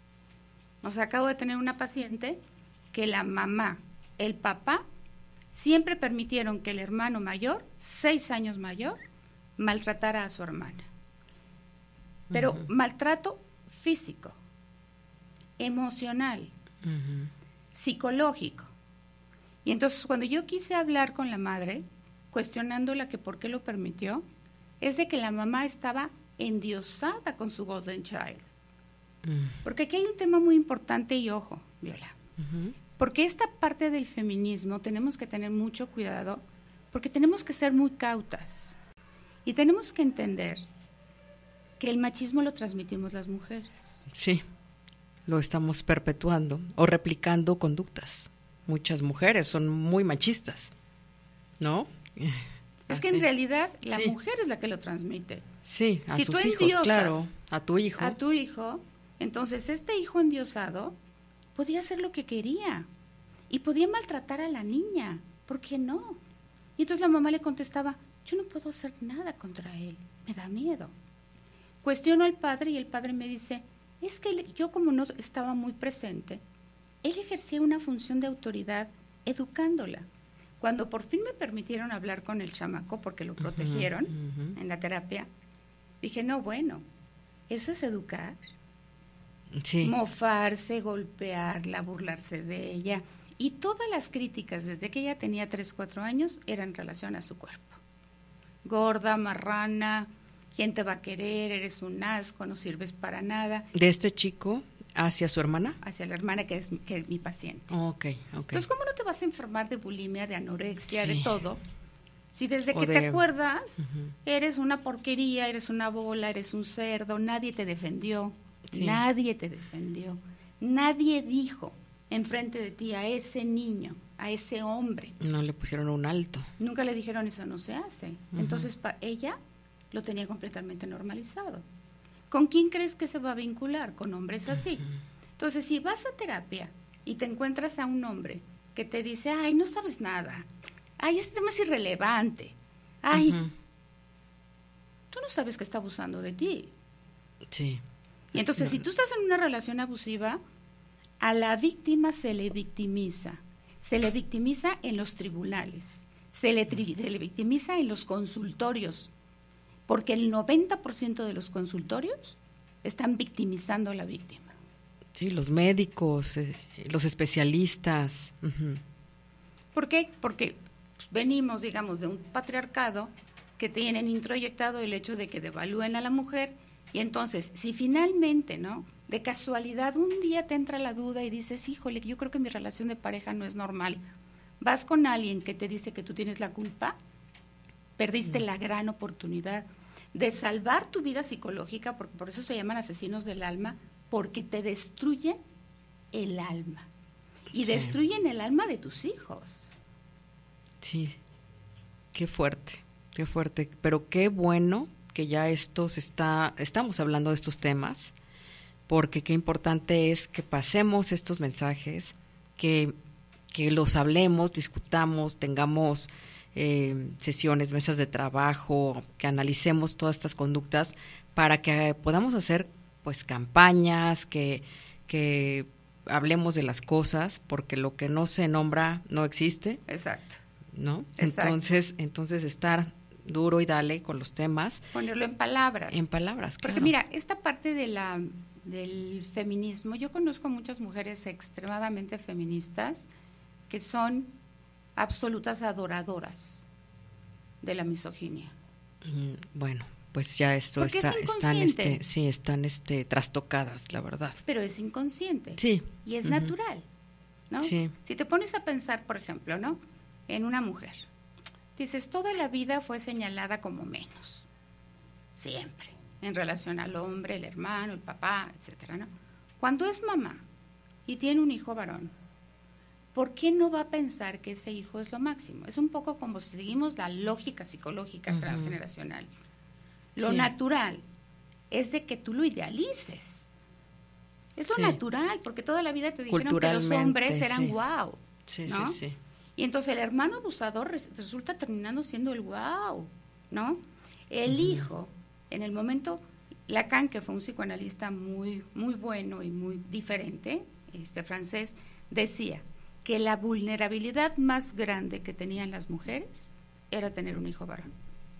Speaker 2: O sea, acabo de tener una paciente que la mamá, el papá, siempre permitieron que el hermano mayor, seis años mayor, maltratara a su hermana. Pero uh-huh. maltrato físico, emocional,
Speaker 1: uh-huh.
Speaker 2: psicológico. Y entonces cuando yo quise hablar con la madre, cuestionándola que por qué lo permitió, es de que la mamá estaba endiosada con su golden child. Mm. Porque aquí hay un tema muy importante y ojo, Viola. Uh-huh. Porque esta parte del feminismo tenemos que tener mucho cuidado porque tenemos que ser muy cautas. Y tenemos que entender que el machismo lo transmitimos las mujeres.
Speaker 1: Sí, lo estamos perpetuando o replicando conductas. Muchas mujeres son muy machistas, ¿no?
Speaker 2: Es que en realidad la sí. mujer es la que lo transmite.
Speaker 1: Sí, a
Speaker 2: si
Speaker 1: sus
Speaker 2: tú
Speaker 1: hijos, claro, a tu hijo.
Speaker 2: A tu hijo, entonces este hijo endiosado podía hacer lo que quería y podía maltratar a la niña. ¿Por qué no? Y entonces la mamá le contestaba, yo no puedo hacer nada contra él, me da miedo. Cuestiono al padre y el padre me dice, es que él, yo como no estaba muy presente, él ejercía una función de autoridad educándola. Cuando por fin me permitieron hablar con el chamaco, porque lo protegieron uh-huh, uh-huh. en la terapia, dije, no, bueno, eso es educar.
Speaker 1: Sí.
Speaker 2: Mofarse, golpearla, burlarse de ella. Y todas las críticas, desde que ella tenía tres, cuatro años, eran en relación a su cuerpo. Gorda, marrana, ¿quién te va a querer? Eres un asco, no sirves para nada.
Speaker 1: ¿De este chico hacia su hermana?
Speaker 2: Hacia la hermana que es, que es mi paciente.
Speaker 1: Oh, ok, ok.
Speaker 2: Entonces, ¿cómo no te vas a enfermar de bulimia, de anorexia, sí. de todo? Si desde
Speaker 1: o
Speaker 2: que
Speaker 1: de...
Speaker 2: te acuerdas,
Speaker 1: uh-huh.
Speaker 2: eres una porquería, eres una bola, eres un cerdo, nadie te defendió,
Speaker 1: sí.
Speaker 2: nadie te defendió, nadie dijo enfrente de ti a ese niño, a ese hombre.
Speaker 1: No le pusieron un alto.
Speaker 2: Nunca le dijeron eso no se hace. Uh-huh. Entonces, pa- ella lo tenía completamente normalizado. ¿Con quién crees que se va a vincular? Con hombres así. Uh-huh. Entonces, si vas a terapia y te encuentras a un hombre que te dice, ay, no sabes nada, ay, este tema es irrelevante, ay, uh-huh. tú no sabes que está abusando de ti.
Speaker 1: Sí.
Speaker 2: Y entonces, no. si tú estás en una relación abusiva, a la víctima se le victimiza, se le victimiza en los tribunales, se le, tri- se le victimiza en los consultorios, porque el noventa por ciento de los consultorios están victimizando a la víctima.
Speaker 1: Sí, los médicos, eh, los especialistas. Uh-huh.
Speaker 2: ¿Por qué? Porque pues, venimos, digamos, de un patriarcado que tienen introyectado el hecho de que devalúen a la mujer, y entonces, si finalmente, ¿no?, de casualidad un día te entra la duda y dices, híjole, yo creo que mi relación de pareja no es normal, vas con alguien que te dice que tú tienes la culpa, perdiste uh-huh. la gran oportunidad de salvar tu vida psicológica, porque por eso se llaman asesinos del alma, porque te destruyen el alma y sí. destruyen el alma de tus hijos.
Speaker 1: Sí, qué fuerte, qué fuerte, pero qué bueno que ya esto se está, estamos hablando de estos temas, porque qué importante es que pasemos estos mensajes, que, que los hablemos, discutamos, tengamos eh, sesiones, mesas de trabajo, que analicemos todas estas conductas para que podamos hacer pues campañas, que, que hablemos de las cosas, porque lo que no se nombra no existe.
Speaker 2: Exacto.
Speaker 1: ¿No?
Speaker 2: Exacto.
Speaker 1: Entonces, entonces estar duro y dale con los temas.
Speaker 2: Ponerlo en palabras.
Speaker 1: En palabras,
Speaker 2: Porque
Speaker 1: claro.
Speaker 2: mira, esta parte de la del feminismo, yo conozco muchas mujeres extremadamente feministas que son absolutas adoradoras de la misoginia.
Speaker 1: Mm, bueno, pues ya esto
Speaker 2: Porque
Speaker 1: está,
Speaker 2: es
Speaker 1: están
Speaker 2: inconsciente.
Speaker 1: este, sí, están este trastocadas, la verdad.
Speaker 2: Pero es inconsciente.
Speaker 1: Sí.
Speaker 2: Y es
Speaker 1: uh-huh.
Speaker 2: natural, ¿no?
Speaker 1: Sí.
Speaker 2: Si te pones a pensar, por ejemplo, ¿no?, en una mujer, dices, toda la vida fue señalada como menos, siempre, en relación al hombre, el hermano, el papá, etcétera, ¿no? Cuando es mamá y tiene un hijo varón, ¿por qué no va a pensar que ese hijo es lo máximo? Es un poco como si seguimos la lógica psicológica uh-huh. transgeneracional. Lo sí. natural es de que tú lo idealices. Es lo sí. natural, porque toda la vida te dijeron que los hombres eran
Speaker 1: sí.
Speaker 2: wow,
Speaker 1: sí,
Speaker 2: ¿no?
Speaker 1: Sí, sí.
Speaker 2: Y entonces el hermano abusador res- resulta terminando siendo el wow, ¿no? El uh-huh. hijo, en el momento, Lacan, que fue un psicoanalista muy, muy bueno y muy diferente, este francés, decía que la vulnerabilidad más grande que tenían las mujeres era tener un hijo varón.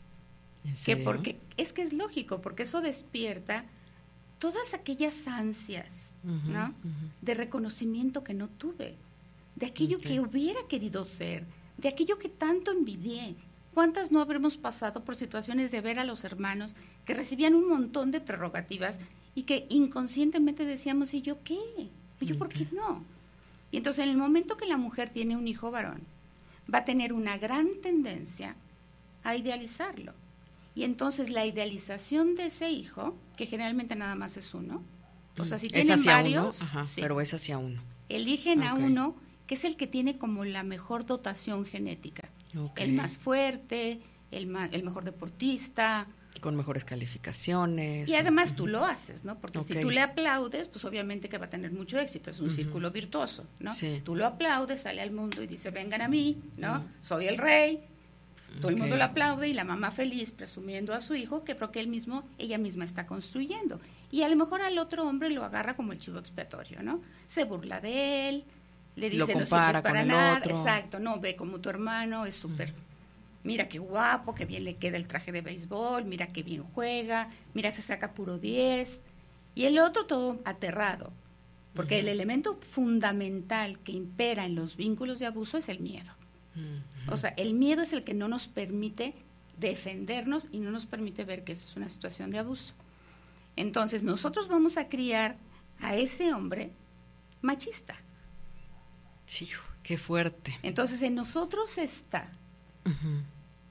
Speaker 1: ¿En
Speaker 2: que
Speaker 1: serio?
Speaker 2: porque es que es lógico, porque eso despierta todas aquellas ansias,
Speaker 1: uh-huh,
Speaker 2: ¿no?
Speaker 1: Uh-huh.
Speaker 2: de reconocimiento que no tuve, de aquello
Speaker 1: Okay.
Speaker 2: que hubiera querido ser, de aquello que tanto envidié. ¿Cuántas no habremos pasado por situaciones de ver a los hermanos que recibían un montón de prerrogativas y que inconscientemente decíamos, ¿y yo qué? ¿Y yo por qué no? Y entonces en el momento que la mujer tiene un hijo varón, va a tener una gran tendencia a idealizarlo. Y entonces la idealización de ese hijo, que generalmente nada más es uno, o sea, si
Speaker 1: es
Speaker 2: tienen
Speaker 1: hacia
Speaker 2: varios,
Speaker 1: uno, ajá,
Speaker 2: sí,
Speaker 1: pero es hacia uno.
Speaker 2: eligen a
Speaker 1: Okay.
Speaker 2: uno que es el que tiene como la mejor dotación genética,
Speaker 1: Okay.
Speaker 2: el más fuerte, el, ma- el mejor deportista.
Speaker 1: Con mejores calificaciones.
Speaker 2: Y además
Speaker 1: uh-huh.
Speaker 2: tú lo haces, ¿no? Porque
Speaker 1: Okay.
Speaker 2: si tú le aplaudes, pues obviamente que va a tener mucho éxito, es un
Speaker 1: Uh-huh.
Speaker 2: círculo virtuoso, ¿no?
Speaker 1: Sí.
Speaker 2: Tú lo aplaudes, sale al mundo y dice, vengan a mí, ¿no?
Speaker 1: Uh-huh.
Speaker 2: Soy el rey. Todo el mundo
Speaker 1: Okay.
Speaker 2: lo aplaude y la mamá feliz presumiendo a su hijo que porque él mismo, ella misma está construyendo. Y a lo mejor al otro hombre lo agarra como el chivo expiatorio, ¿no? Se burla de él, le
Speaker 1: Lo
Speaker 2: dice no
Speaker 1: compara
Speaker 2: sirves para
Speaker 1: con el
Speaker 2: nada,
Speaker 1: otro.
Speaker 2: exacto, no, ve como tu hermano es súper, mira qué guapo, qué bien le queda el traje de béisbol, mira qué bien juega, mira se saca puro diez, y el otro todo aterrado, porque
Speaker 1: Uh-huh.
Speaker 2: el elemento fundamental que impera en los vínculos de abuso es el miedo.
Speaker 1: Uh-huh.
Speaker 2: O sea, el miedo es el que no nos permite defendernos y no nos permite ver que esa es una situación de abuso. Entonces, nosotros vamos a criar a ese hombre machista.
Speaker 1: Sí, qué fuerte.
Speaker 2: Entonces, en nosotros está
Speaker 1: Uh-huh.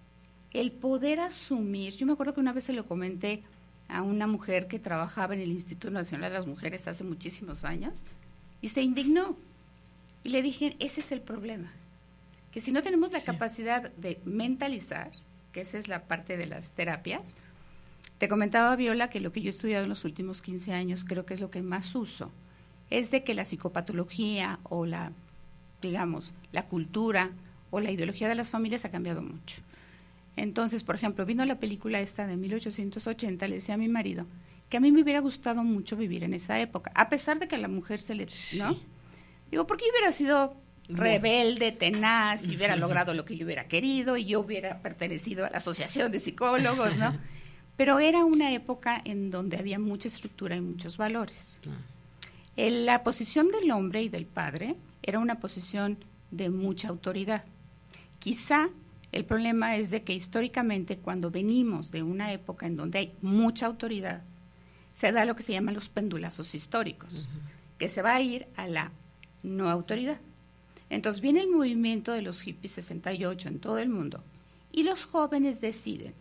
Speaker 2: el poder asumir. Yo me acuerdo que una vez se lo comenté a una mujer que trabajaba en el Instituto Nacional de las Mujeres hace muchísimos años y se indignó. Y le dije, ese es el problema. Que si no tenemos la
Speaker 1: Sí.
Speaker 2: capacidad de mentalizar, que esa es la parte de las terapias, te comentaba, Viola, que lo que yo he estudiado en los últimos quince años, creo que es lo que más uso, es de que la psicopatología o la, digamos, la cultura o la ideología de las familias ha cambiado mucho. Entonces, por ejemplo, viendo la película esta de mil ochocientos ochenta, le decía a mi marido que a mí me hubiera gustado mucho vivir en esa época, a pesar de que a la mujer se le, ¿no?
Speaker 1: Sí.
Speaker 2: Digo, porque yo hubiera sido rebelde, tenaz, y hubiera logrado lo que yo hubiera querido, y yo hubiera pertenecido a la asociación de psicólogos, ¿no? Pero era una época en donde había mucha estructura y muchos valores. En la posición del hombre y del padre era una posición de mucha autoridad. Quizá el problema es de que históricamente, cuando venimos de una época en donde hay mucha autoridad, se da lo que se llaman los pendulazos históricos, uh-huh. que se va a ir a la no autoridad. Entonces viene el movimiento de los hippies sesenta y ocho en todo el mundo, y los jóvenes deciden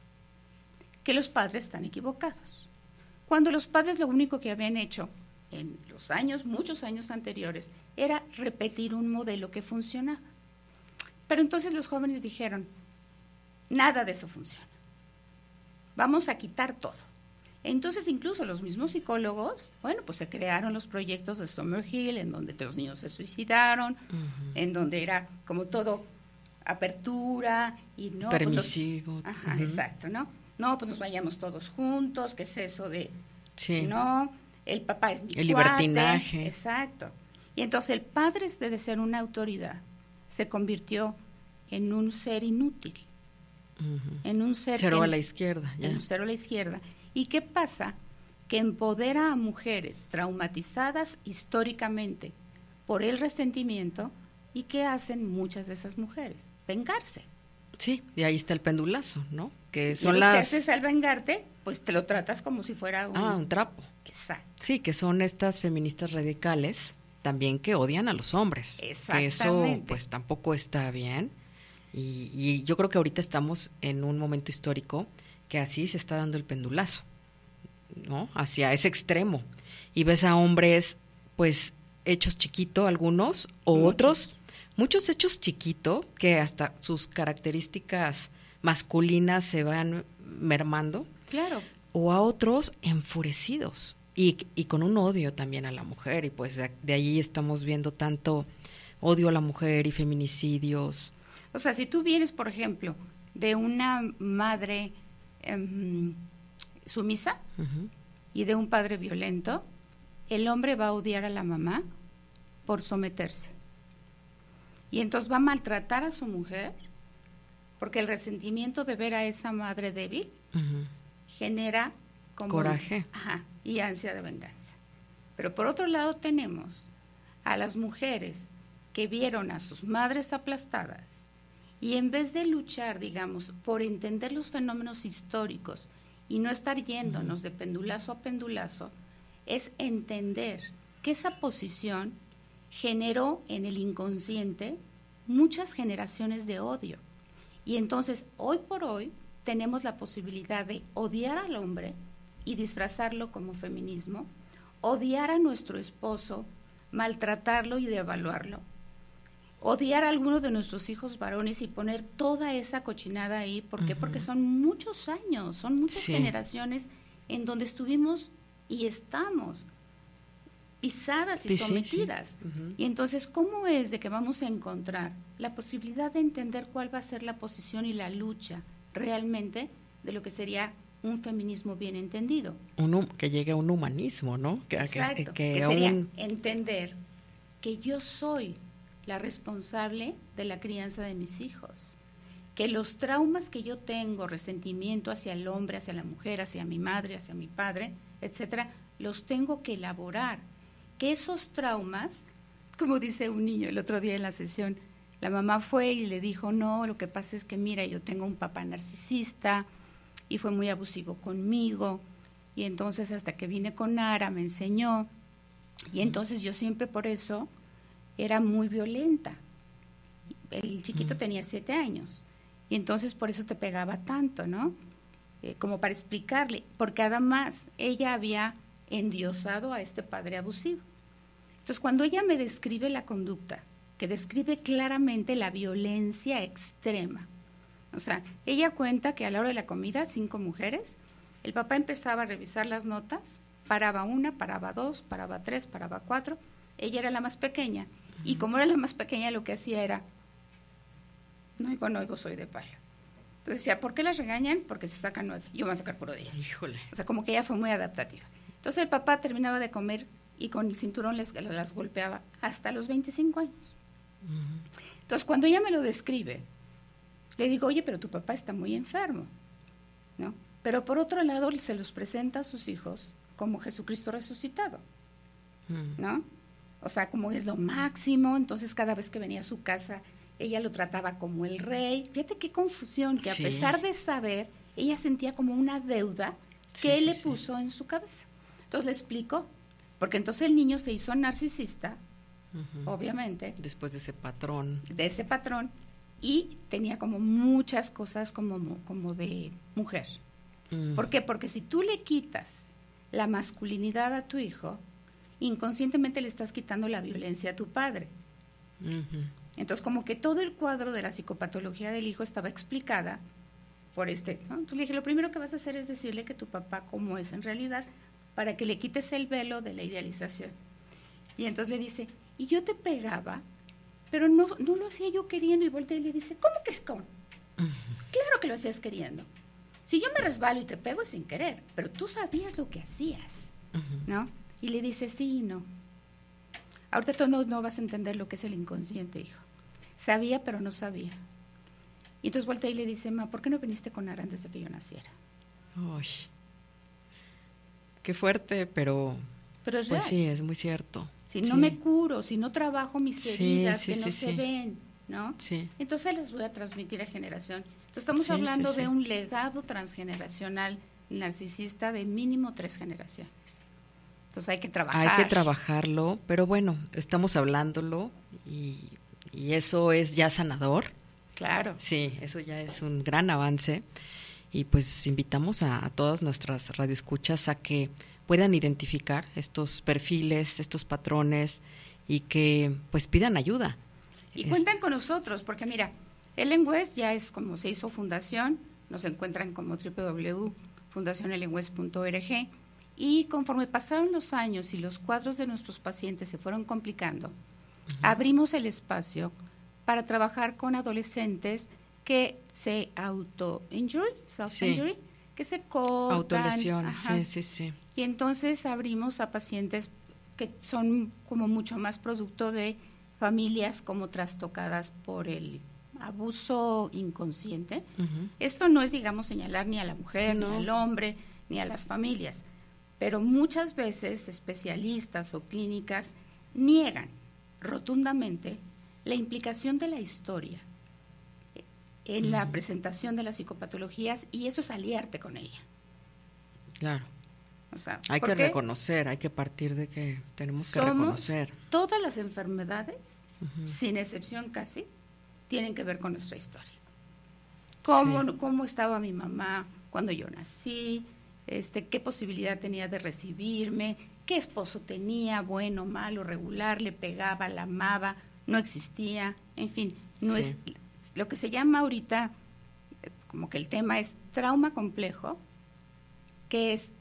Speaker 2: que los padres están equivocados. Cuando los padres lo único que habían hecho en los años, muchos años anteriores, era repetir un modelo que funcionaba. Pero entonces los jóvenes dijeron, nada de eso funciona. Vamos a quitar todo. Entonces incluso los mismos psicólogos, bueno, pues se crearon los proyectos de Summerhill, en donde los niños se suicidaron, uh-huh. en donde era como todo apertura y no
Speaker 1: permisivo.
Speaker 2: Pues los, ajá, uh-huh. exacto, ¿no? No, pues nos vayamos todos juntos, ¿qué es eso de
Speaker 1: sí.
Speaker 2: no? El papá es mi
Speaker 1: el
Speaker 2: cuate,
Speaker 1: libertinaje.
Speaker 2: Exacto. Y entonces el padre, de ser una autoridad, se convirtió en un ser inútil,
Speaker 1: uh-huh.
Speaker 2: en un ser
Speaker 1: cero
Speaker 2: que,
Speaker 1: a la izquierda, ya.
Speaker 2: En un cero a la izquierda. ¿Y qué pasa? Que empodera a mujeres traumatizadas históricamente por el resentimiento. ¿Y qué hacen muchas de esas mujeres? Vengarse.
Speaker 1: Sí, y ahí está el pendulazo, ¿no? Que son
Speaker 2: y
Speaker 1: las...
Speaker 2: que haces al vengarte, pues te lo tratas como si fuera un...
Speaker 1: Ah, un trapo.
Speaker 2: Exacto.
Speaker 1: Sí, que son estas feministas radicales también que odian a los hombres.
Speaker 2: Exactamente.
Speaker 1: Que eso pues tampoco está bien. Y, y yo creo que ahorita estamos en un momento histórico que así se está dando el pendulazo, ¿no? Hacia ese extremo. Y ves a hombres, pues, hechos chiquito algunos, o muchos. otros, muchos hechos chiquito, que hasta sus características masculinas se van mermando.
Speaker 2: Claro.
Speaker 1: O a otros enfurecidos. Y, y con un odio también a la mujer. Y pues de, de ahí estamos viendo tanto odio a la mujer y feminicidios.
Speaker 2: O sea, si tú vienes, por ejemplo, de una madre um, sumisa uh-huh. y de un padre violento, el hombre va a odiar a la mamá por someterse. Y entonces va a maltratar a su mujer porque el resentimiento de ver a esa madre débil uh-huh. genera como
Speaker 1: coraje
Speaker 2: ajá, y ansia de venganza. Pero por otro lado tenemos a las mujeres que vieron a sus madres aplastadas y en vez de luchar, digamos, por entender los fenómenos históricos y no estar yéndonos de pendulazo a pendulazo, es entender que esa posición generó en el inconsciente muchas generaciones de odio. Y entonces, hoy por hoy, tenemos la posibilidad de odiar al hombre y disfrazarlo como feminismo, odiar a nuestro esposo, maltratarlo y devaluarlo, odiar a alguno de nuestros hijos varones y poner toda esa cochinada ahí. ¿Por qué? Uh-huh. Porque son muchos años, son muchas sí. generaciones en donde estuvimos y estamos pisadas y sí, sometidas. Sí, sí. Uh-huh. Y entonces, ¿cómo es de que vamos a encontrar la posibilidad de entender cuál va a ser la posición y la lucha realmente de lo que sería un feminismo bien entendido?
Speaker 1: Un, que llegue a un humanismo, ¿no? Que,
Speaker 2: Exacto,
Speaker 1: que, que,
Speaker 2: que sería
Speaker 1: un...
Speaker 2: entender que yo soy la responsable de la crianza de mis hijos, que los traumas que yo tengo, resentimiento hacia el hombre, hacia la mujer, hacia mi madre, hacia mi padre, etcétera, los tengo que elaborar, que esos traumas, como dice un niño el otro día en la sesión, la mamá fue y le dijo, no, lo que pasa es que mira, yo tengo un papá narcisista y fue muy abusivo conmigo, y entonces hasta que vine con Ara me enseñó, y entonces yo siempre por eso era muy violenta. El chiquito mm. tenía siete años, y entonces por eso te pegaba tanto, ¿no? Eh, como para explicarle, porque además ella había endiosado a este padre abusivo. Entonces, cuando ella me describe la conducta, que describe claramente la violencia extrema, o sea, ella cuenta que a la hora de la comida, cinco mujeres, el papá empezaba a revisar las notas, paraba una, paraba dos, paraba tres, paraba cuatro, ella era la más pequeña, uh-huh. y como era la más pequeña, lo que hacía era, no oigo, no oigo, soy de palo. Entonces decía, ¿por qué las regañan? Porque se sacan nueve, yo me voy a sacar puro diez.
Speaker 1: Híjole. O
Speaker 2: sea, como que ella fue muy adaptativa. Entonces el papá terminaba de comer y con el cinturón les, las golpeaba hasta los veinticinco años. Uh-huh. Entonces, cuando ella me lo describe, le digo, oye, pero tu papá está muy enfermo, ¿no? Pero por otro lado, se los presenta a sus hijos como Jesucristo resucitado, uh-huh. ¿no? O sea, como es lo máximo, entonces cada vez que venía a su casa, ella lo trataba como el rey. Fíjate qué confusión, que sí. a pesar de saber, ella sentía como una deuda que sí, él sí, le puso sí. en su cabeza. Entonces le explico, porque entonces el niño se hizo narcisista, uh-huh. obviamente.
Speaker 1: Después de ese patrón.
Speaker 2: De ese patrón, y tenía como muchas cosas como, como de mujer. Uh-huh. ¿Por qué? Porque si tú le quitas la masculinidad a tu hijo, inconscientemente le estás quitando la violencia a tu padre. Uh-huh. Entonces, como que todo el cuadro de la psicopatología del hijo estaba explicada por este, ¿no? Entonces le dije, lo primero que vas a hacer es decirle que tu papá cómo es en realidad, para que le quites el velo de la idealización. Y entonces le dice, y yo te pegaba, pero no, no lo hacía yo queriendo, y voltea y le dice, ¿cómo que es con? Uh-huh. Claro que lo hacías queriendo. Si yo me resbalo y te pego es sin querer, pero tú sabías lo que hacías, uh-huh. ¿no? Y le dice, sí y no. Ahorita tú no, no vas a entender lo que es el inconsciente, hijo. Sabía, pero no sabía. Y entonces voltea y le dice, ma, ¿por qué no viniste con Ara antes de que yo naciera?
Speaker 1: Uy, qué fuerte, pero,
Speaker 2: pero es
Speaker 1: pues
Speaker 2: real.
Speaker 1: Sí, es muy cierto.
Speaker 2: Si
Speaker 1: sí.
Speaker 2: no me curo, si no trabajo mis heridas
Speaker 1: sí, sí,
Speaker 2: que no
Speaker 1: sí,
Speaker 2: se
Speaker 1: sí.
Speaker 2: ven, ¿no?
Speaker 1: Sí.
Speaker 2: Entonces las voy a transmitir a generación. Entonces estamos
Speaker 1: sí,
Speaker 2: hablando
Speaker 1: sí, sí.
Speaker 2: de un legado transgeneracional narcisista de mínimo tres generaciones. Entonces hay que trabajar.
Speaker 1: Hay que trabajarlo, pero bueno, estamos hablándolo y, y eso es ya sanador.
Speaker 2: Claro.
Speaker 1: Sí, eso ya es un gran avance y pues invitamos a, a todas nuestras radioescuchas a que puedan identificar estos perfiles, estos patrones y que pues pidan ayuda.
Speaker 2: Y
Speaker 1: es...
Speaker 2: cuentan con nosotros, porque mira, Ellen West ya es como se hizo fundación, nos encuentran como doble u doble u doble u punto fundación ellen west punto org. Y conforme pasaron los años y los cuadros de nuestros pacientes se fueron complicando, uh-huh. abrimos el espacio para trabajar con adolescentes que se auto-injury, self-injury, sí. que se cortan.
Speaker 1: Autolesión, sí, sí, sí.
Speaker 2: Y entonces abrimos a pacientes que son como mucho más producto de familias como trastocadas por el abuso inconsciente. Uh-huh. Esto no es, digamos, señalar ni a la mujer, no. ni al hombre, ni a las familias. Pero muchas veces especialistas o clínicas niegan rotundamente la implicación de la historia en uh-huh. la presentación de las psicopatologías, y eso es aliarte con ella.
Speaker 1: Claro.
Speaker 2: O sea,
Speaker 1: hay que reconocer, hay que partir de que tenemos que reconocer.
Speaker 2: Todas las enfermedades, uh-huh. sin excepción casi, tienen que ver con nuestra historia. ¿Cómo, sí. cómo estaba mi mamá cuando yo nací? Este, qué posibilidad tenía de recibirme, qué esposo tenía, bueno, malo, regular, le pegaba, la amaba, no existía, en fin, no sí. es lo que se llama ahorita, como que el tema es trauma complejo, que es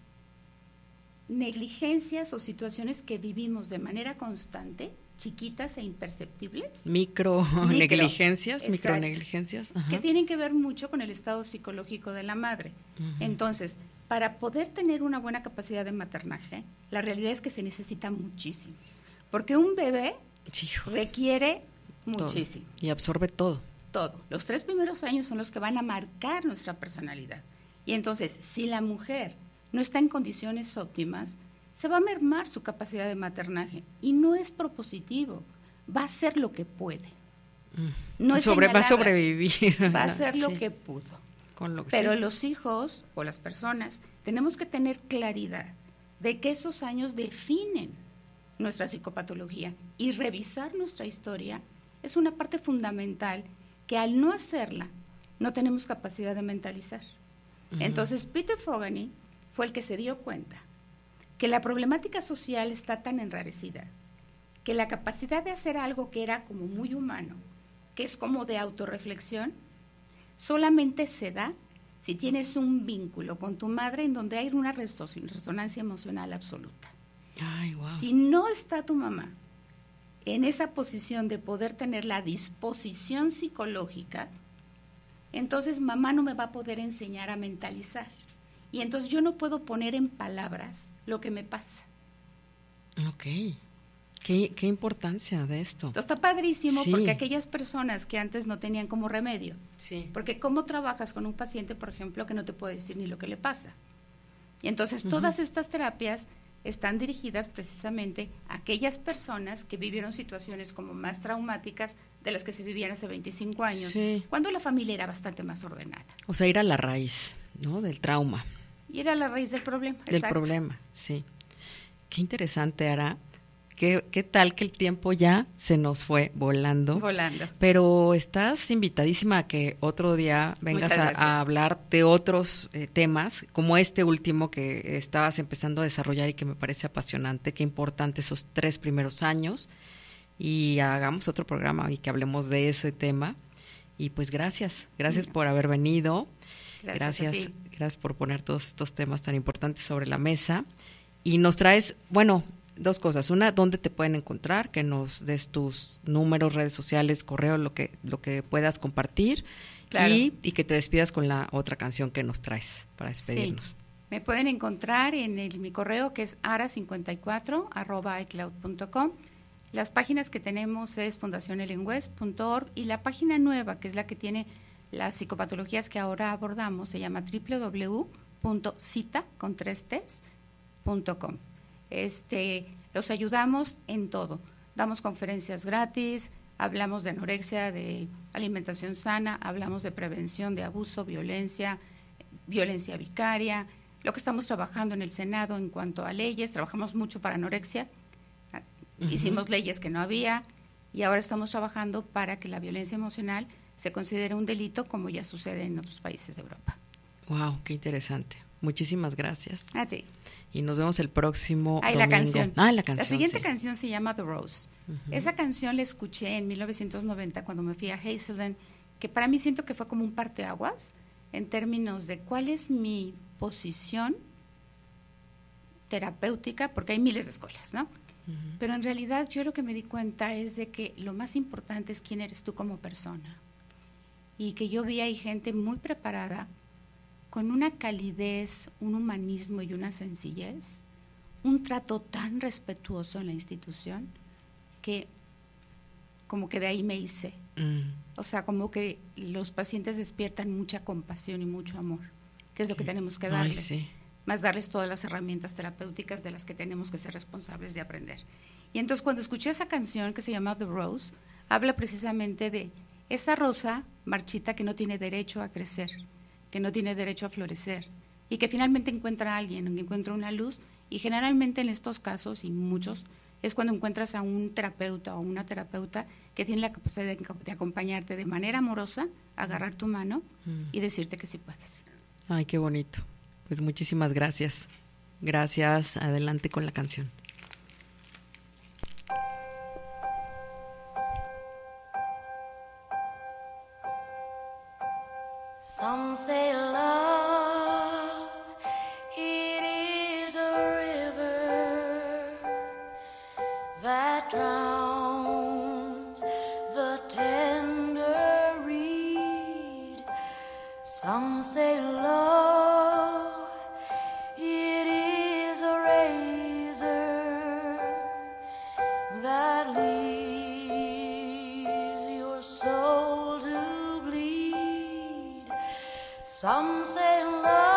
Speaker 2: negligencias o situaciones que vivimos de manera constante, chiquitas e imperceptibles.
Speaker 1: Micro, micro negligencias, micro negligencias. Ajá.
Speaker 2: Que tienen que ver mucho con el estado psicológico de la madre. Uh-huh. Entonces, para poder tener una buena capacidad de maternaje, la realidad es que se necesita muchísimo. Porque un bebé Hijo. requiere muchísimo.
Speaker 1: Todo. Y absorbe todo.
Speaker 2: Todo. Los tres primeros años son los que van a marcar nuestra personalidad. Y entonces, si la mujer no está en condiciones óptimas, se va a mermar su capacidad de maternaje. Y no es propositivo. Va a hacer lo que puede. No es
Speaker 1: Sobre, va a sobrevivir.
Speaker 2: Va a hacer lo sí. que pudo.
Speaker 1: Con lo que
Speaker 2: Pero
Speaker 1: sí.
Speaker 2: los hijos o las personas tenemos que tener claridad de que esos años definen nuestra psicopatología, y revisar nuestra historia es una parte fundamental que al no hacerla no tenemos capacidad de mentalizar. Uh-huh. Entonces Peter Fogarty fue el que se dio cuenta que la problemática social está tan enrarecida que la capacidad de hacer algo que era como muy humano, que es como de autorreflexión, solamente se da si tienes un vínculo con tu madre en donde hay una resonancia emocional absoluta.
Speaker 1: Ay, wow.
Speaker 2: Si no está tu mamá en esa posición de poder tener la disposición psicológica, entonces mamá no me va a poder enseñar a mentalizar. Y entonces yo no puedo poner en palabras lo que me pasa.
Speaker 1: Ok, qué Qué, qué importancia de esto.
Speaker 2: Entonces, está padrísimo
Speaker 1: Sí.
Speaker 2: porque aquellas personas que antes no tenían como remedio,
Speaker 1: Sí.
Speaker 2: porque ¿cómo trabajas con un paciente, por ejemplo, que no te puede decir ni lo que le pasa? Y entonces
Speaker 1: Ujú.
Speaker 2: todas estas terapias están dirigidas precisamente a aquellas personas que vivieron situaciones como más traumáticas de las que se vivían hace veinticinco años,
Speaker 1: Sí.
Speaker 2: cuando la familia era bastante más ordenada.
Speaker 1: O sea, ir a la raíz, ¿no? Del trauma,
Speaker 2: Y era la raíz del problema.
Speaker 1: del
Speaker 2: exacto.
Speaker 1: problema, sí. Qué interesante, Ara. ¿Qué, qué tal que el tiempo ya se nos fue volando?
Speaker 2: Volando.
Speaker 1: Pero estás invitadísima a que otro día vengas
Speaker 2: Muchas
Speaker 1: a,
Speaker 2: gracias.
Speaker 1: a hablar de otros eh, temas, como este último que estabas empezando a desarrollar y que me parece apasionante. Qué importante esos tres primeros años. Y hagamos otro programa y que hablemos de ese tema. Y pues gracias, gracias
Speaker 2: Mira.
Speaker 1: por haber venido.
Speaker 2: Gracias a
Speaker 1: Gracias,
Speaker 2: ti.
Speaker 1: gracias por poner todos estos temas tan importantes sobre la mesa. Y nos traes, bueno, dos cosas. Una, ¿dónde te pueden encontrar? Que nos des tus números, redes sociales, correo, lo que, lo que puedas compartir.
Speaker 2: Claro.
Speaker 1: Y, y que te despidas con la otra canción que nos traes para despedirnos.
Speaker 2: Sí. Me pueden encontrar en el, mi correo, que es ara cincuenta y cuatro arroba icloud punto com. Las páginas que tenemos es fundación ellen west punto org y la página nueva, que es la que tiene las psicopatologías que ahora abordamos, se llama doble u doble u doble u punto cita con tres tes punto com. Este, los ayudamos en todo. Damos conferencias gratis, hablamos de anorexia, de alimentación sana, hablamos de prevención de abuso, violencia, violencia vicaria, lo que estamos trabajando en el Senado en cuanto a leyes, trabajamos mucho para anorexia,
Speaker 1: Ujú.
Speaker 2: hicimos leyes que no había y ahora estamos trabajando para que la violencia emocional se considere un delito como ya sucede en otros países de Europa.
Speaker 1: Wow, qué interesante. Muchísimas gracias.
Speaker 2: A ti.
Speaker 1: Y nos vemos el próximo
Speaker 2: Ay,
Speaker 1: domingo.
Speaker 2: la canción.
Speaker 1: Ah, la canción.
Speaker 2: La siguiente
Speaker 1: sí.
Speaker 2: canción se llama The Rose.
Speaker 1: Ujú.
Speaker 2: Esa canción la escuché en mil novecientos noventa cuando me fui a Hazelden, que para mí siento que fue como un parteaguas en términos de cuál es mi posición terapéutica, porque hay miles de escuelas, ¿no?
Speaker 1: Ujú.
Speaker 2: Pero en realidad yo lo que me di cuenta es de que lo más importante es quién eres tú como persona. Y que yo vi ahí gente muy preparada, con una calidez, un humanismo y una sencillez, un trato tan respetuoso en la institución, que como que de ahí me hice.
Speaker 1: Mm.
Speaker 2: O sea, como que los pacientes despiertan mucha compasión y mucho amor, que es lo que tenemos que
Speaker 1: Ay,
Speaker 2: darles.
Speaker 1: sí.
Speaker 2: Más darles todas las herramientas terapéuticas de las que tenemos que ser responsables de aprender. Y entonces cuando escuché esa canción que se llama The Rose, habla precisamente de esa rosa marchita que no tiene derecho a crecer, que no tiene derecho a florecer, y que finalmente encuentra a alguien, encuentra una luz, y generalmente en estos casos, y muchos, es cuando encuentras a un terapeuta o una terapeuta que tiene la capacidad de, de acompañarte de manera amorosa, agarrar tu mano
Speaker 1: Mm.
Speaker 2: y decirte que sí puedes.
Speaker 1: Ay, qué bonito. Pues muchísimas gracias. Gracias. Adelante con la canción.
Speaker 3: Some say love, it is a river that drowns the tender reed. Some say love, it is a razor that leaves your soul to bleed. Some say love